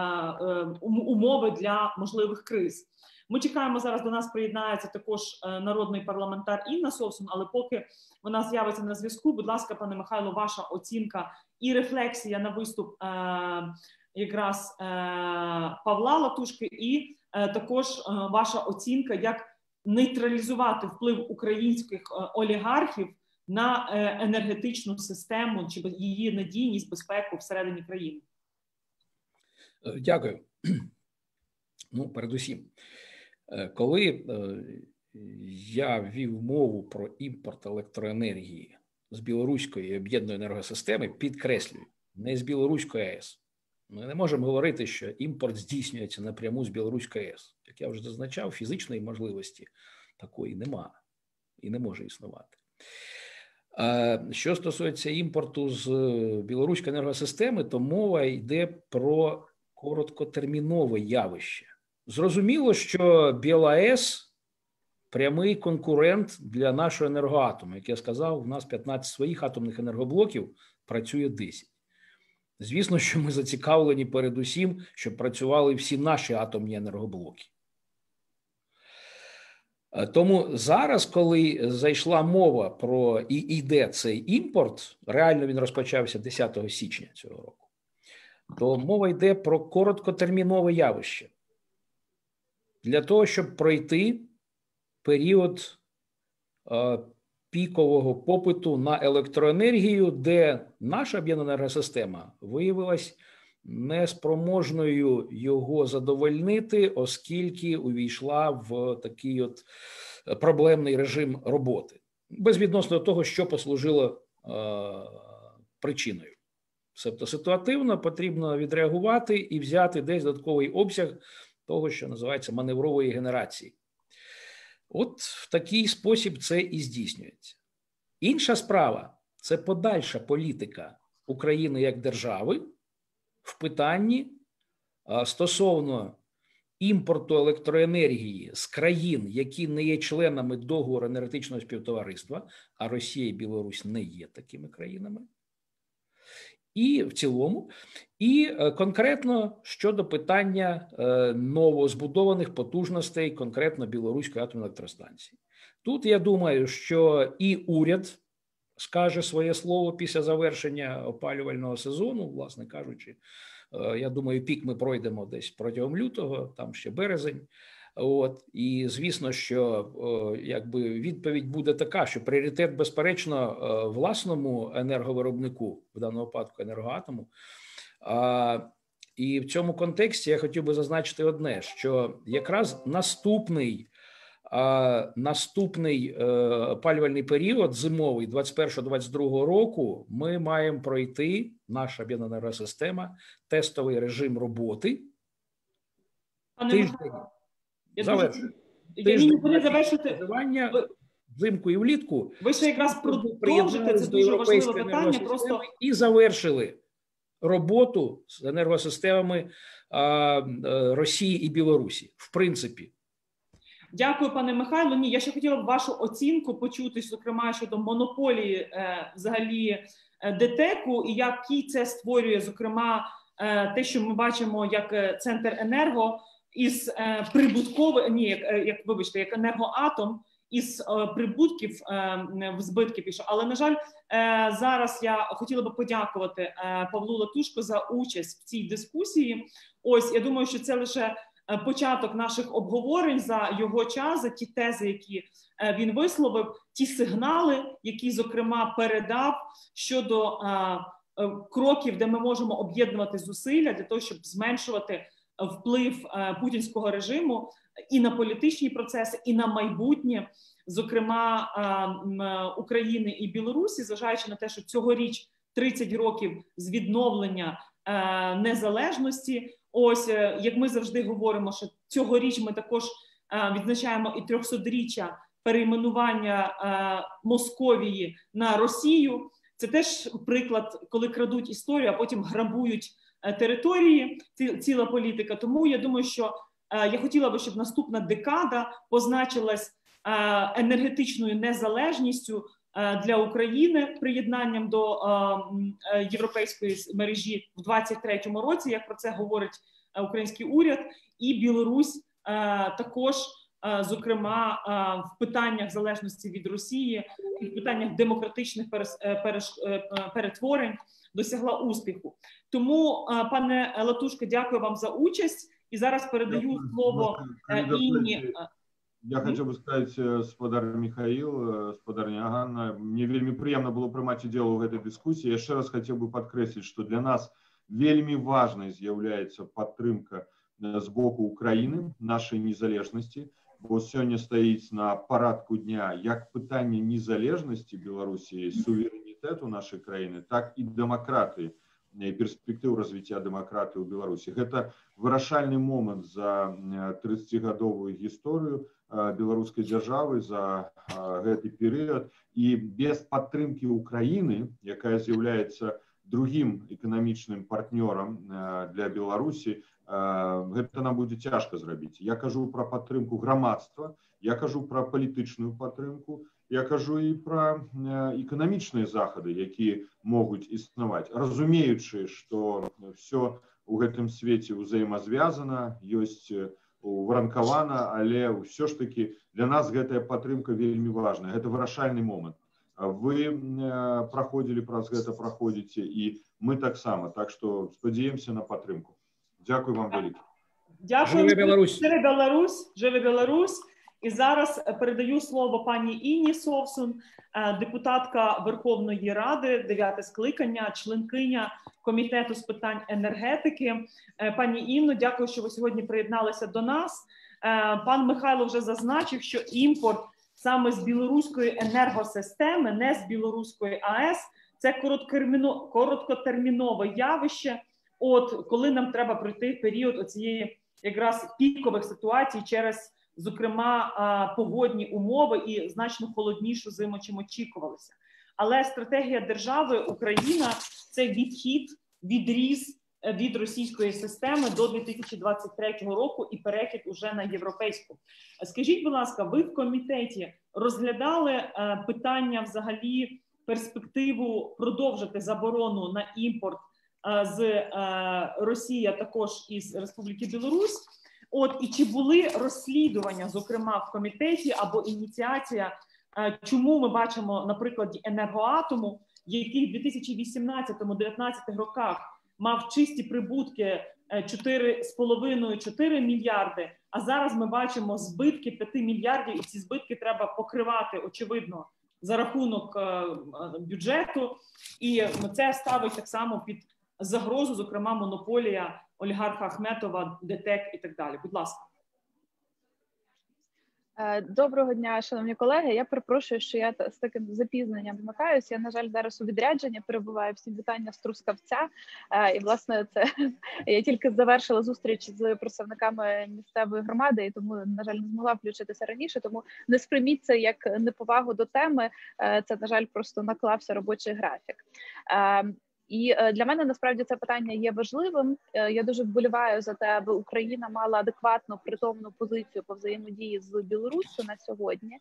B: е, умови для можливих криз. Ми чекаємо, зараз до нас приєднається також е, народний парламентар Інна Совсун, але поки вона з'явиться на зв'язку, будь ласка, пане Михайло, ваша оцінка і рефлексія на виступ е, якраз е, Павла Латушки, і е, також е, ваша оцінка, як нейтралізувати вплив українських олігархів на енергетичну систему чи її надійність, безпеку всередині країни.
C: Дякую. Ну, передусім, коли я вів мову про імпорт електроенергії з білоруської об'єднаної енергосистеми, підкреслюю, не з білоруської АЕС. Ми не можемо говорити, що імпорт здійснюється напряму з білоруської АЕС. Як я вже зазначав, фізичної можливості такої нема і не може існувати. Що стосується імпорту з білоруської енергосистеми, то мова йде про короткотермінове явище. Зрозуміло, що БілАЕС – прямий конкурент для нашого енергоатому. Як я сказав, у нас п'ятнадцять своїх атомних енергоблоків, працює десять. Звісно, що ми зацікавлені передусім, щоб працювали всі наші атомні енергоблоки. Тому зараз, коли зайшла мова про і йде цей імпорт, реально він розпочався десятого січня цього року, то мова йде про короткотермінове явище. Для того, щоб пройти період е, пікового попиту на електроенергію, де наша об'єднана енергосистема виявилась неспроможною його задовольнити, оскільки увійшла в такий от проблемний режим роботи. Безвідносно до того, що послужило е, причиною. Тобто ситуативно потрібно відреагувати і взяти десь додатковий обсяг того, що називається маневрової генерації. От в такий спосіб це і здійснюється. Інша справа – це подальша політика України як держави в питанні стосовно імпорту електроенергії з країн, які не є членами договору енергетичного співтовариства, а Росія і Білорусь не є такими країнами. І в цілому, і конкретно щодо питання новозбудованих потужностей, конкретно Білоруської атомної електростанції. Тут я думаю, що і уряд скаже своє слово після завершення опалювального сезону, власне кажучи. Я думаю, пік ми пройдемо десь протягом лютого, там ще березень. От. І звісно, що о, якби відповідь буде така, що пріоритет, безперечно, власному енерговиробнику, в даному випадку енергоатому. А, і в цьому контексті я хотів би зазначити одне, що якраз наступний, а, наступний е, опалювальний період, зимовий, двадцять першого двадцять другого року, ми маємо пройти, наша об'єднана енергосистема, тестовий режим роботи. Тиждень. Завершую. Тиждень споживання взимку і влітку.
B: Ви ще якраз продовжите, це дуже важливе питання. Просто...
C: І завершили роботу з енергосистемами а, а, Росії і Білорусі, в принципі.
B: Дякую, пане Михайло. Ні, я ще хотіла б вашу оцінку почути, зокрема, щодо монополії е, взагалі ДТЕКу і який це створює, зокрема, е, те, що ми бачимо як Центр Енерго, із е, прибуткових, ні, як, як, вибачте, як Енергоатом, із е, прибутків е, в збитки пішов. Але, на жаль, е, зараз я хотіла би подякувати е, Павлу Латушко за участь в цій дискусії. Ось, я думаю, що це лише початок наших обговорень за його час, за ті тези, які е, він висловив, ті сигнали, які, зокрема, передав щодо е, е, кроків, де ми можемо об'єднувати зусилля для того, щоб зменшувати вплив е, путінського режиму і на політичні процеси, і на майбутнє, зокрема, е, України і Білорусі, зважаючи на те, що цьогоріч тридцять років з відновлення е, незалежності. Ось, е, як ми завжди говоримо, що цьогоріч ми також е, відзначаємо і трьохсотріччя перейменування е, Московії на Росію. Це теж приклад, коли крадуть історію, а потім грабують території, ціла політика. Тому я думаю, що е, я хотіла би, щоб наступна декада позначилась е, енергетичною незалежністю е, для України, приєднанням до е, європейської мережі в двадцять третьому році, як про це говорить е, український уряд, і Білорусь е, також, е, зокрема, е, в питаннях залежності від Росії, і в питаннях демократичних перес, е, переш, е, перетворень досягла успіху. Тому, пане Латушко, дякую вам за участь. І зараз передаю я, слово Інні.
D: Я хочу бы сказать, спадар Михаил, спадарня Ганна, мне вельмі приемно было прымаць удзел у гэтай дыскусіі. Я ще раз хотел бы подкрэсліць, что для нас вельмі важной з'яўляецца падтрымка з боку Украины, нашей незалежности, бо сёння стаіць на парадку дня як пытанне незалежности Беларусі, суверэнітэту нашей краіны, так і дэмакратыі і перспектыў развіцця дэмакратыі ў Беларусі. Гэта вырашальны момант за трыццацігадовую гісторыю беларускай дзяржавы, за гэты перыяд. І без падтрымкі Украіны, якая з'яўляецца другім эканамічным партнёрам для Беларусі, гэта нам будзе цяжка зрабіць. Я кажу пра падтрымку грамадства, я кажу пра палітычную падтрымку, я кажу і пра эканамічныя захады, якія могуць існаваць, разумеючы, што все у гэтым свеце ўзаемазвязана, ёсць уваранкавана, але ўсё ж таки для нас гэтая падтрымка вельмі важная. Гэта вырашальны момант. Вы праходзілі праз гэта, праходзіце, і мы таксама. Так што спадзяемся на падтрымку. Дякую вам вялікі.
B: Дякую.
C: Жыве Беларусь.
B: Жыве Беларусь. Жыве Беларусь. І зараз передаю слово пані Інні Совсун, депутатка Верховної Ради, дев'яте скликання, членкиня Комітету з питань енергетики. Пані Інно, дякую, що ви сьогодні приєдналися до нас. Пан Михайло вже зазначив, що імпорт саме з білоруської енергосистеми, не з білоруської АЕС, це короткотермінове явище, от коли нам треба пройти період оцієї якраз пікових ситуацій через, зокрема, погодні умови і значно холоднішу зиму, чим очікувалося. Але стратегія держави Україна – це відхід, відріз від російської системи до дві тисячі двадцять третього року і перехід уже на європейську. Скажіть, будь ласка, ви в комітеті розглядали питання взагалі, перспективу продовжити заборону на імпорт з Росії, а також із Республіки Білорусь? От, і чи були розслідування, зокрема, в комітеті або ініціація, чому ми бачимо на прикладі Енергоатому, який в дві тисячі вісімнадцятому - дві тисячі дев'ятнадцятому роках мав чисті прибутки чотири з половиною - чотири мільярди, а зараз ми бачимо збитки п'яти мільярдів, і ці збитки треба покривати, очевидно, за рахунок бюджету, і це ставить так само під загрозу, зокрема, монополія олігарха Ахметова, ДТЕК і так далі. Будь ласка.
E: Доброго дня, шановні колеги. Я перепрошую, що я з таким запізненням вмикаюся. Я, на жаль, зараз у відрядженні перебуваю. Всім вітання з Трускавця. І, власне, це я тільки завершила зустріч з представниками місцевої громади, і тому, на жаль, не змогла включитися раніше. Тому не сприйміть це як неповагу до теми. Це, на жаль, просто наклався робочий графік. І для мене, насправді, це питання є важливим. Я дуже вболіваю за те, аби Україна мала адекватну, притомну позицію по взаємодії з Білоруссю на сьогодні.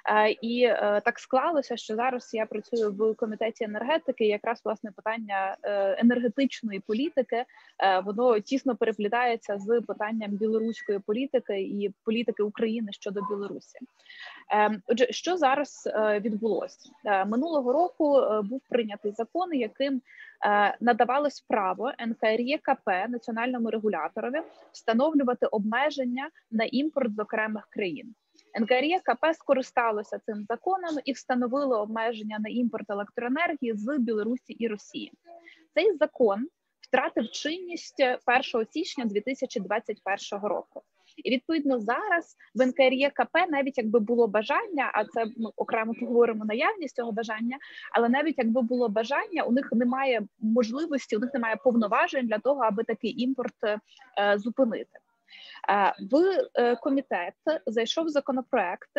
E: І так склалося, що зараз я працюю в комітеті енергетики, і якраз, власне, питання енергетичної політики, воно тісно переплітається з питанням білоруської політики і політики України щодо Білорусі. Отже, що зараз відбулося? Минулого року був прийнятий закон, яким надавалось право ен ка ер є ка пе, національному регуляторові, встановлювати обмеження на імпорт з окремих країн. ен ка ер є ка пе скористалося цим законом і встановило обмеження на імпорт електроенергії з Білорусі і Росії. Цей закон втратив чинність першого січня дві тисячі двадцять першого року. І, відповідно, зараз в ен ка ер є ка пе, навіть якби було бажання, а це ми окремо поговоримо наявність цього бажання, але навіть якби було бажання, у них немає можливості, у них немає повноважень для того, аби такий імпорт е, зупинити. Е, в е, комітет зайшов законопроект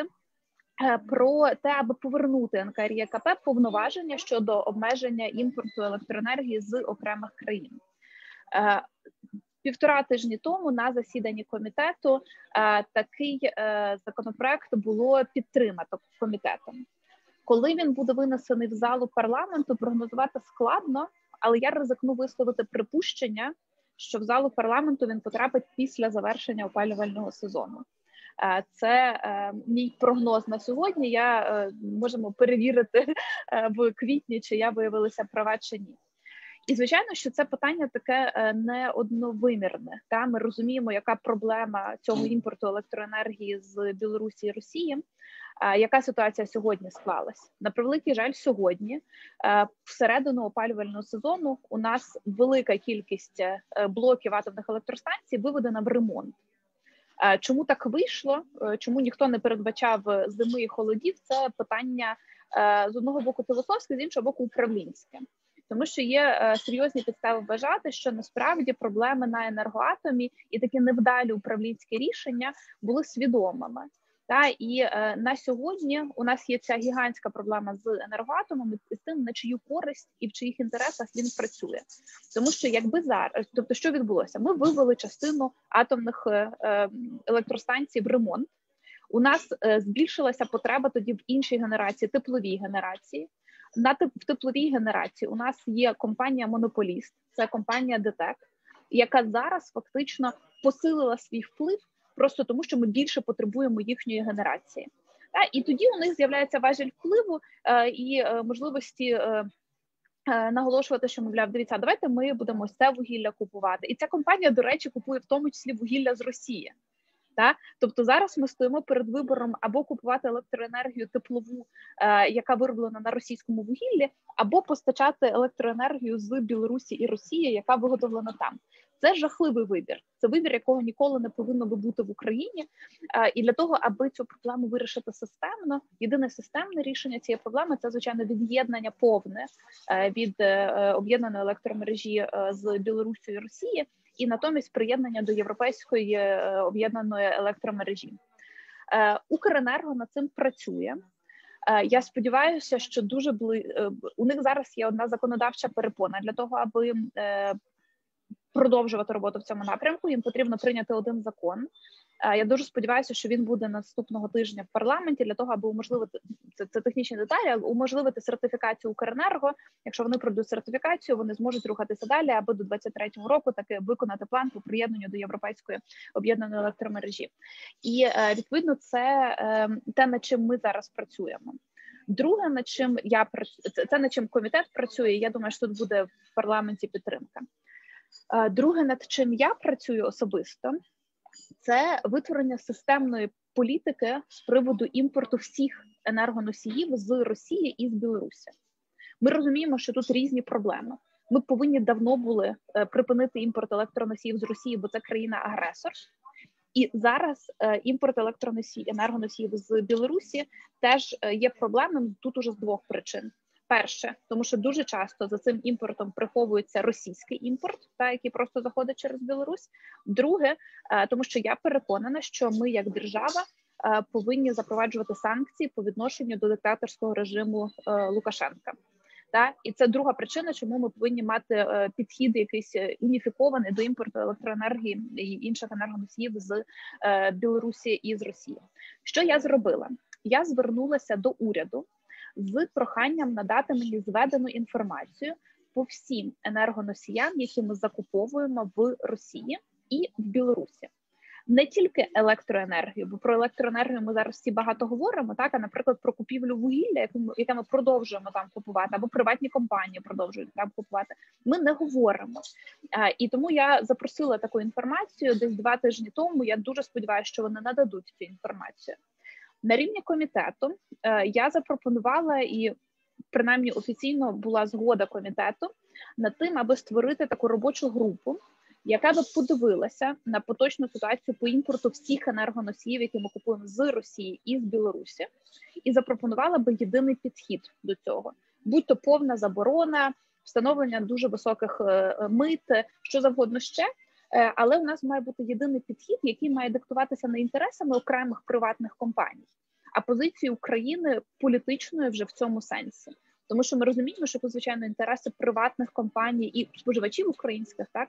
E: про те, аби повернути ен ка ер є ка пе повноваження щодо обмеження імпорту електроенергії з окремих країн. Е, Півтора тижні тому на засіданні комітету е, такий е, законопроект було підтримано комітетом. Коли він буде винесений в залу парламенту, прогнозувати складно, але я ризикну висловити припущення, що в залу парламенту він потрапить після завершення опалювального сезону. Е, це е, мій прогноз на сьогодні. Я е, можемо перевірити е, в квітні, чи я виявилася права чи ні. І, звичайно, що це питання таке не одновимірне. Та? Ми розуміємо, яка проблема цього імпорту електроенергії з Білорусі і Росії, яка ситуація сьогодні склалась. На превеликий жаль, сьогодні, всередину опалювального сезону, у нас велика кількість блоків атомних електростанцій виведена в ремонт. Чому так вийшло? Чому ніхто не передбачав зими і холодів? Це питання з одного боку філософське, з іншого боку управлінське. Тому що є е, серйозні підстави вважати, що насправді проблеми на енергоатомі і такі невдалі управлінські рішення були свідомими. Та, і е, на сьогодні у нас є ця гігантська проблема з енергоатомом і з тим, на чию користь і в чиїх інтересах він працює. Тому що якби зараз, тобто що відбулося? Ми вивели частину атомних е, електростанцій в ремонт. У нас е, збільшилася потреба тоді в іншій генерації, тепловій генерації. На в тепловій генерації у нас є компанія-монополіст, це компанія ДТЕК, яка зараз фактично посилила свій вплив просто тому, що ми більше потребуємо їхньої генерації. Та, і тоді у них з'являється важіль впливу е, і е, можливості е, е, наголошувати, що, мовляв, дивіться, давайте ми будемо ось це вугілля купувати. І ця компанія, до речі, купує в тому числі вугілля з Росії. Та? Тобто зараз ми стоїмо перед вибором або купувати електроенергію теплову, е, яка вироблена на російському вугіллі, або постачати електроенергію з Білорусі і Росії, яка виготовлена там. Це жахливий вибір. Це вибір, якого ніколи не повинно би бути в Україні. Е, і для того, аби цю проблему вирішити системно, єдине системне рішення цієї проблеми – це, звичайно, від'єднання повне е, від е, об'єднаної електромережі е, з Білорусі і Росії, і натомість приєднання до європейської е, об'єднаної електромережі. Е, Укренерго над цим працює. Е, я сподіваюся, що дуже бли... е, у них зараз є одна законодавча перепона для того, аби е, продовжувати роботу в цьому напрямку. Їм потрібно прийняти один закон. Я дуже сподіваюся, що він буде наступного тижня в парламенті для того, аби уможливити, це, це технічні деталі, але уможливити сертифікацію Укренерго. Якщо вони пройдуть сертифікацію, вони зможуть рухатися далі, аби до двадцять третього року таки виконати план по приєднанню до європейської об'єднаної електромережі. І відповідно це те, над чим ми зараз працюємо. Друге, над чим я це, це над чим комітет працює. Я думаю, що тут буде в парламенті підтримка. Друге, над чим я працюю особисто, це витворення системної політики з приводу імпорту всіх енергоносіїв з Росії і з Білорусі. Ми розуміємо, що тут різні проблеми. Ми повинні давно були припинити імпорт електроносіїв з Росії, бо це країна-агресор. І зараз імпорт електроносіїв, енергоносіїв з Білорусі теж є проблемним тут уже з двох причин. Перше, тому що дуже часто за цим імпортом приховується російський імпорт, та, який просто заходить через Білорусь. Друге, тому що я переконана, що ми як держава повинні запроваджувати санкції по відношенню до диктаторського режиму Лукашенка. Та? І це друга причина, чому ми повинні мати підхід якийсь уніфікований до імпорту електроенергії і інших енергоносіїв з Білорусі і з Росії. Що я зробила? Я звернулася до уряду з проханням надати мені зведену інформацію по всім енергоносіям, які ми закуповуємо в Росії і в Білорусі. Не тільки електроенергію, бо про електроенергію ми зараз всі багато говоримо, так, а, наприклад, про купівлю вугілля, яку ми, яке ми продовжуємо там купувати, або приватні компанії продовжують там купувати, ми не говоримо. А, і тому я запросила таку інформацію десь два тижні тому, я дуже сподіваюся, що вони нададуть цю інформацію. На рівні комітету е, я запропонувала, і принаймні офіційно була згода комітету над тим, аби створити таку робочу групу, яка би подивилася на поточну ситуацію по імпорту всіх енергоносіїв, які ми купуємо з Росії і з Білорусі, і запропонувала би єдиний підхід до цього. Будь-то повна заборона, встановлення дуже високих е, мит, що завгодно ще, але у нас має бути єдиний підхід, який має диктуватися не інтересами окремих приватних компаній, а позицією України політичною вже в цьому сенсі. Тому що ми розуміємо, що тут, звичайно, інтереси приватних компаній і споживачів українських, так,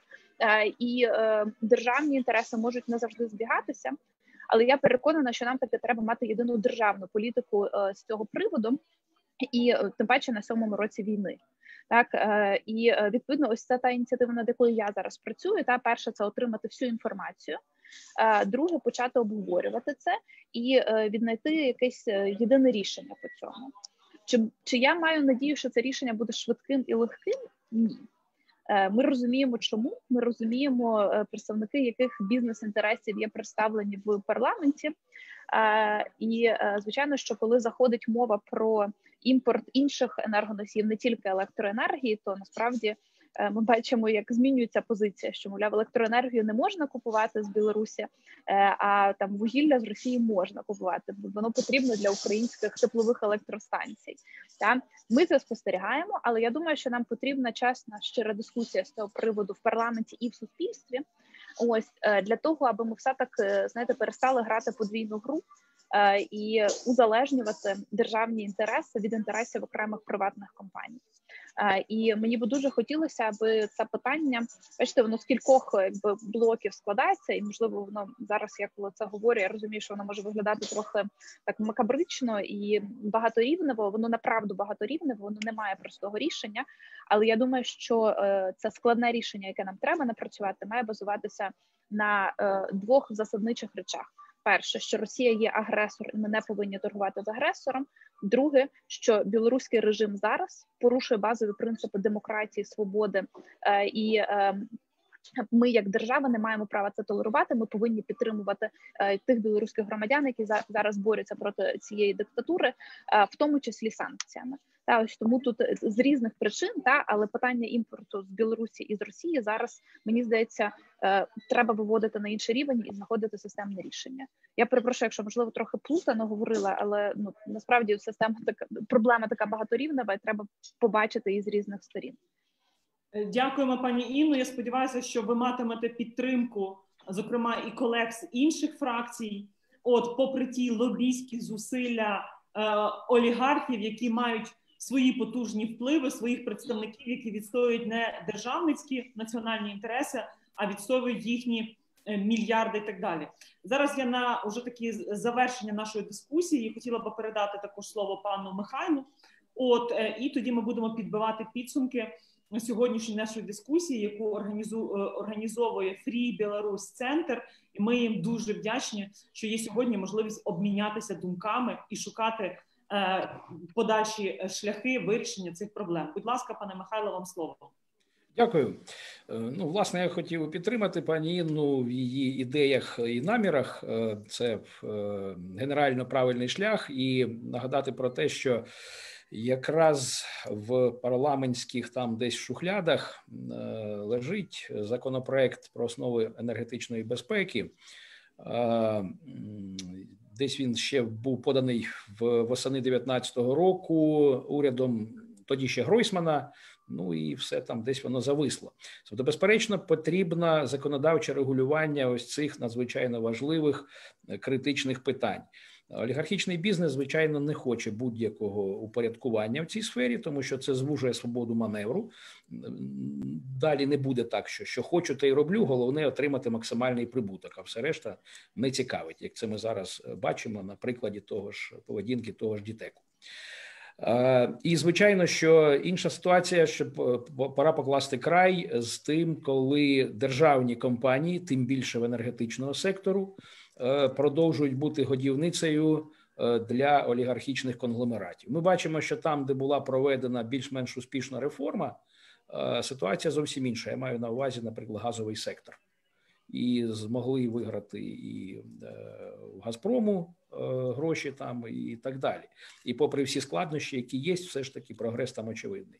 E: і е, державні інтереси можуть не завжди збігатися, але я переконана, що нам таки треба мати єдину державну політику е, з цього приводу, і тим паче на сьомому році війни. Так, і відповідно, ось це та ініціатива, над якою я зараз працюю. Та перше, це отримати всю інформацію. Друге, почати обговорювати це і віднайти якесь єдине рішення по цьому. Чи, чи я маю надію, що це рішення буде швидким і легким? Ні. Ми розуміємо, чому. Ми розуміємо, представники яких бізнес-інтересів є представлені в парламенті. І, звичайно, що коли заходить мова про імпорт інших енергоносіїв, не тільки електроенергії, то насправді ми бачимо, як змінюється позиція, що, мовляв, електроенергію не можна купувати з Білорусі, а там вугілля з Росії можна купувати, бо воно потрібно для українських теплових електростанцій. Так? Ми це спостерігаємо, але я думаю, що нам потрібна чесна, щира дискусія з цього приводу в парламенті і в суспільстві, ось, для того, аби ми все так, знаєте, перестали грати подвійну гру і узалежнювати державні інтереси від інтересів окремих приватних компаній. І мені би дуже хотілося, аби це питання, бачите, воно з кількох якби блоків складається, і можливо воно зараз, я коли це говорю, я розумію, що воно може виглядати трохи так макабрично і багаторівнево. Воно направду багаторівнево, воно не має простого рішення. Але я думаю, що це складне рішення, яке нам треба напрацювати, має базуватися на двох засадничих речах. Перше, що Росія є агресор, і ми не повинні торгувати з агресором. Друге, що білоруський режим зараз порушує базові принципи демократії, свободи е, і е, Ми, як держава, не маємо права це толерувати. Ми повинні підтримувати е, тих білоруських громадян, які за, зараз борються проти цієї диктатури, е, в тому числі санкціями. Та ось тому тут з різних причин, та але питання імпорту з Білорусі і з Росії зараз, мені здається, е, треба виводити на інший рівень і знаходити системне рішення. Я перепрошую, якщо можливо трохи плутано говорила, але ну насправді система така, проблема така багаторівнева, і треба побачити її з різних сторін.
B: Дякуємо, пані Інно. Я сподіваюся, що ви матимете підтримку, зокрема, і колег з інших фракцій. От, попри ті лобійські зусилля е, олігархів, які мають свої потужні впливи, своїх представників, які відстоюють не державницькі національні інтереси, а відстоюють їхні е, мільярди і так далі. Зараз я на вже такі завершення нашої дискусії хотіла б передати також слово пану Михайлу. От, е, і тоді ми будемо підбивати підсумки на сьогоднішній нашої дискусії, яку організовує Free Belarus Center, і ми їм дуже вдячні, що є сьогодні можливість обмінятися думками і шукати е, подальші шляхи вирішення цих проблем. Будь ласка, пане Михайло, вам слово.
C: Дякую. Ну, власне, я хотів підтримати пані Інну в її ідеях і намірах. Це генерально правильний шлях, і нагадати про те, що якраз в парламентських там десь шухлядах е, лежить законопроект про основи енергетичної безпеки. Е, десь він ще був поданий в восени дев'ятнадцятого року урядом тоді ще Гройсмана, ну і все там десь воно зависло. Тобто, безперечно, потрібно законодавче регулювання ось цих надзвичайно важливих критичних питань. Олігархічний бізнес, звичайно, не хоче будь-якого упорядкування в цій сфері, тому що це звужує свободу маневру. Далі не буде так, що що хочу, те й роблю, головне отримати максимальний прибуток, а все решта не цікавить, як це ми зараз бачимо на прикладі того ж поведінки, того ж Дітеку. І, звичайно, що інша ситуація, що пора покласти край з тим, коли державні компанії, тим більше в енергетичного сектору, продовжують бути годівницею для олігархічних конгломератів. Ми бачимо, що там, де була проведена більш-менш успішна реформа, ситуація зовсім інша. Я маю на увазі, наприклад, газовий сектор. І змогли виграти і в «Газпрому» гроші там і так далі. І попри всі складнощі, які є, все ж таки прогрес там очевидний.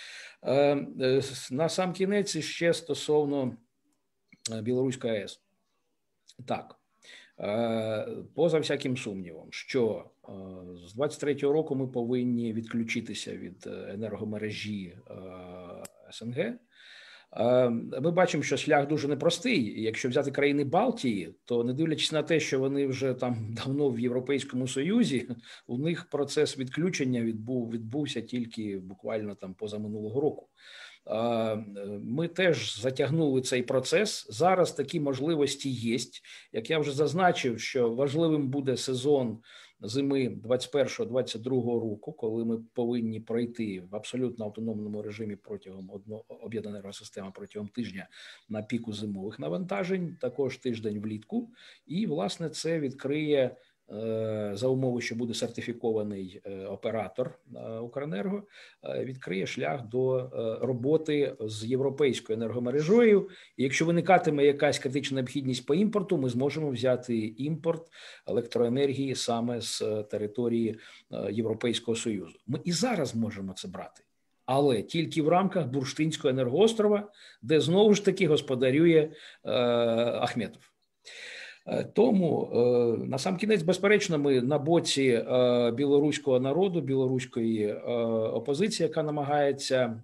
C: На сам кінець ще стосовно Білоруської АЕС. Так. Поза всяким сумнівом, що з двадцять третього року ми повинні відключитися від енергомережі СНГ. Ми бачимо, що шлях дуже непростий. Якщо взяти країни Балтії, то не дивлячись на те, що вони вже там давно в Європейському Союзі, у них процес відключення відбув, відбувся тільки буквально там позаминулого року. Ми теж затягнули цей процес. Зараз такі можливості є. Як я вже зазначив, що важливим буде сезон зими двадцять першого двадцять другого року, коли ми повинні пройти в абсолютно автономному режимі протягом одного об'єднаної енергосистеми протягом тижня на піку зимових навантажень, також тиждень влітку. І, власне, це відкриє, за умови, що буде сертифікований оператор Укренерго, відкриє шлях до роботи з європейською енергомережею. І якщо виникатиме якась критична необхідність по імпорту, ми зможемо взяти імпорт електроенергії саме з території Європейського Союзу. Ми і зараз можемо це брати, але тільки в рамках Бурштинського енергоострова, де знову ж таки господарює Ахметов. Тому, насамкінець, безперечно, ми на боці білоруського народу, білоруської опозиції, яка намагається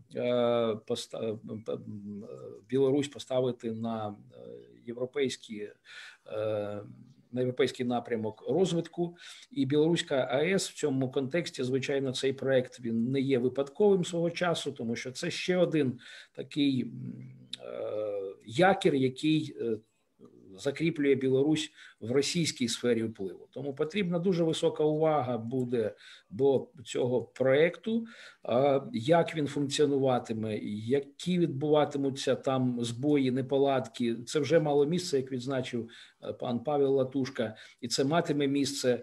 C: Білорусь поставити на європейські, на європейський напрямок розвитку. І Білоруська АЕС в цьому контексті, звичайно, цей проект він не є випадковим свого часу, тому що це ще один такий якір, який закріплює Білорусь в російській сфері впливу. Тому потрібна дуже висока увага буде до цього проєкту, як він функціонуватиме, які відбуватимуться там збої, неполадки. Це вже мало місце, як відзначив пан Павел Латушка, і це матиме місце.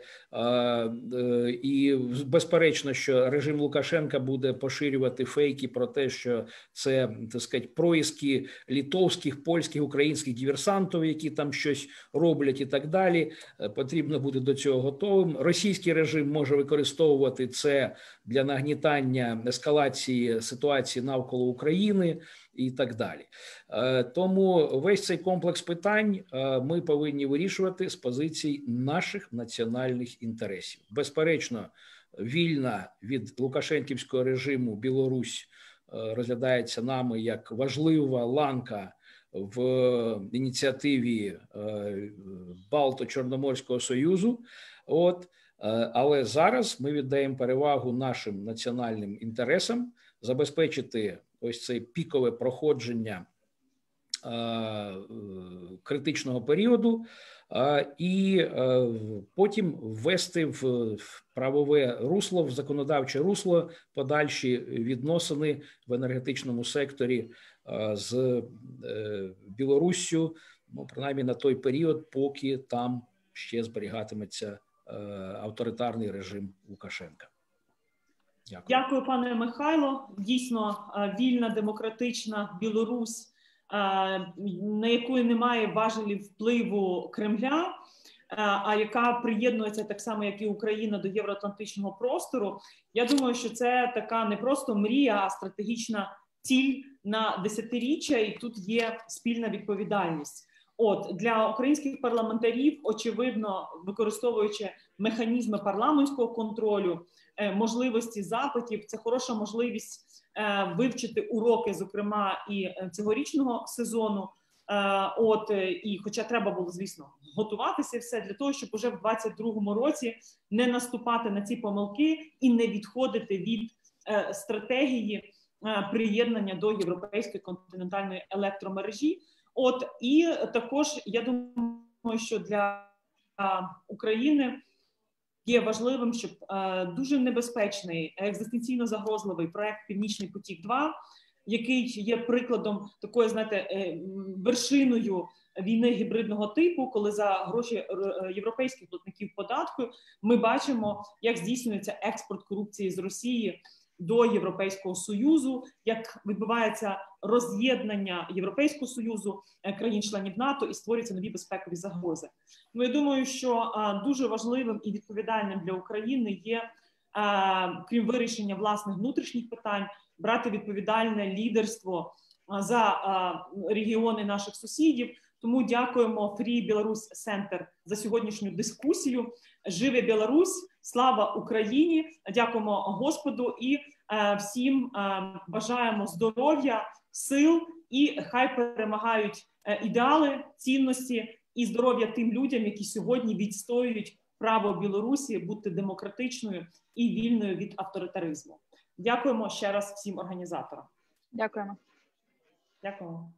C: І безперечно, що режим Лукашенка буде поширювати фейки про те, що це, так сказати, происки литовських, польських, українських диверсантів, які там щось роблять і так далі. Потрібно бути до цього готовим. Російський режим може використовувати це для нагнітання ескалації ситуації навколо України і так далі. Тому весь цей комплекс питань ми повинні вирішувати з позицій наших національних інтересів. Безперечно, вільна від лукашенківського режиму Білорусь розглядається нами як важлива ланка в ініціативі Балто-Чорноморського союзу. От, але зараз ми віддаємо перевагу нашим національним інтересам забезпечити ось це пікове проходження критичного періоду і потім ввести в правове русло, в законодавче русло подальші відносини в енергетичному секторі з Білоруссю, ну, принаймні на той період, поки там ще зберігатиметься авторитарний режим Лукашенка. Дякую.
B: Дякую, пане Михайло. Дійсно, вільна, демократична Білорусь, на якої немає важелів впливу Кремля, а яка приєднується так само, як і Україна, до євроатлантичного простору. Я думаю, що це така не просто мрія, а стратегічна ціль на десятиріччя, і тут є спільна відповідальність. От, для українських парламентарів, очевидно, використовуючи механізми парламентського контролю, можливості запитів, це хороша можливість вивчити уроки, зокрема, і цьогорічного сезону. От, і хоча треба було, звісно, готуватися все для того, щоб уже в двадцять другому році не наступати на ці помилки і не відходити від стратегії приєднання до європейської континентальної електромережі. От, і також, я думаю, що для України є важливим, щоб е, дуже небезпечний, екзистенційно загрозливий проект «Північний потік-два», який є прикладом такої, знаєте, е, вершиною війни гібридного типу, коли за гроші європейських платників податку ми бачимо, як здійснюється експорт корупції з Росії до Європейського Союзу, як відбувається роз'єднання Європейського Союзу, країн-членів НАТО і створюються нові безпекові загрози. Ну, я думаю, що а, дуже важливим і відповідальним для України є, а, крім вирішення власних внутрішніх питань, брати відповідальне лідерство а, за а, регіони наших сусідів. Тому дякуємо Free Belarus Center за сьогоднішню дискусію. Живе Білорусь! Слава Україні! Дякуємо Господу і е, всім е, бажаємо здоров'я, сил і хай перемагають е, ідеали, цінності і здоров'я тим людям, які сьогодні відстоюють право Білорусі бути демократичною і вільною від авторитаризму. Дякуємо ще раз всім організаторам.
E: Дякуємо.
B: Дякуємо.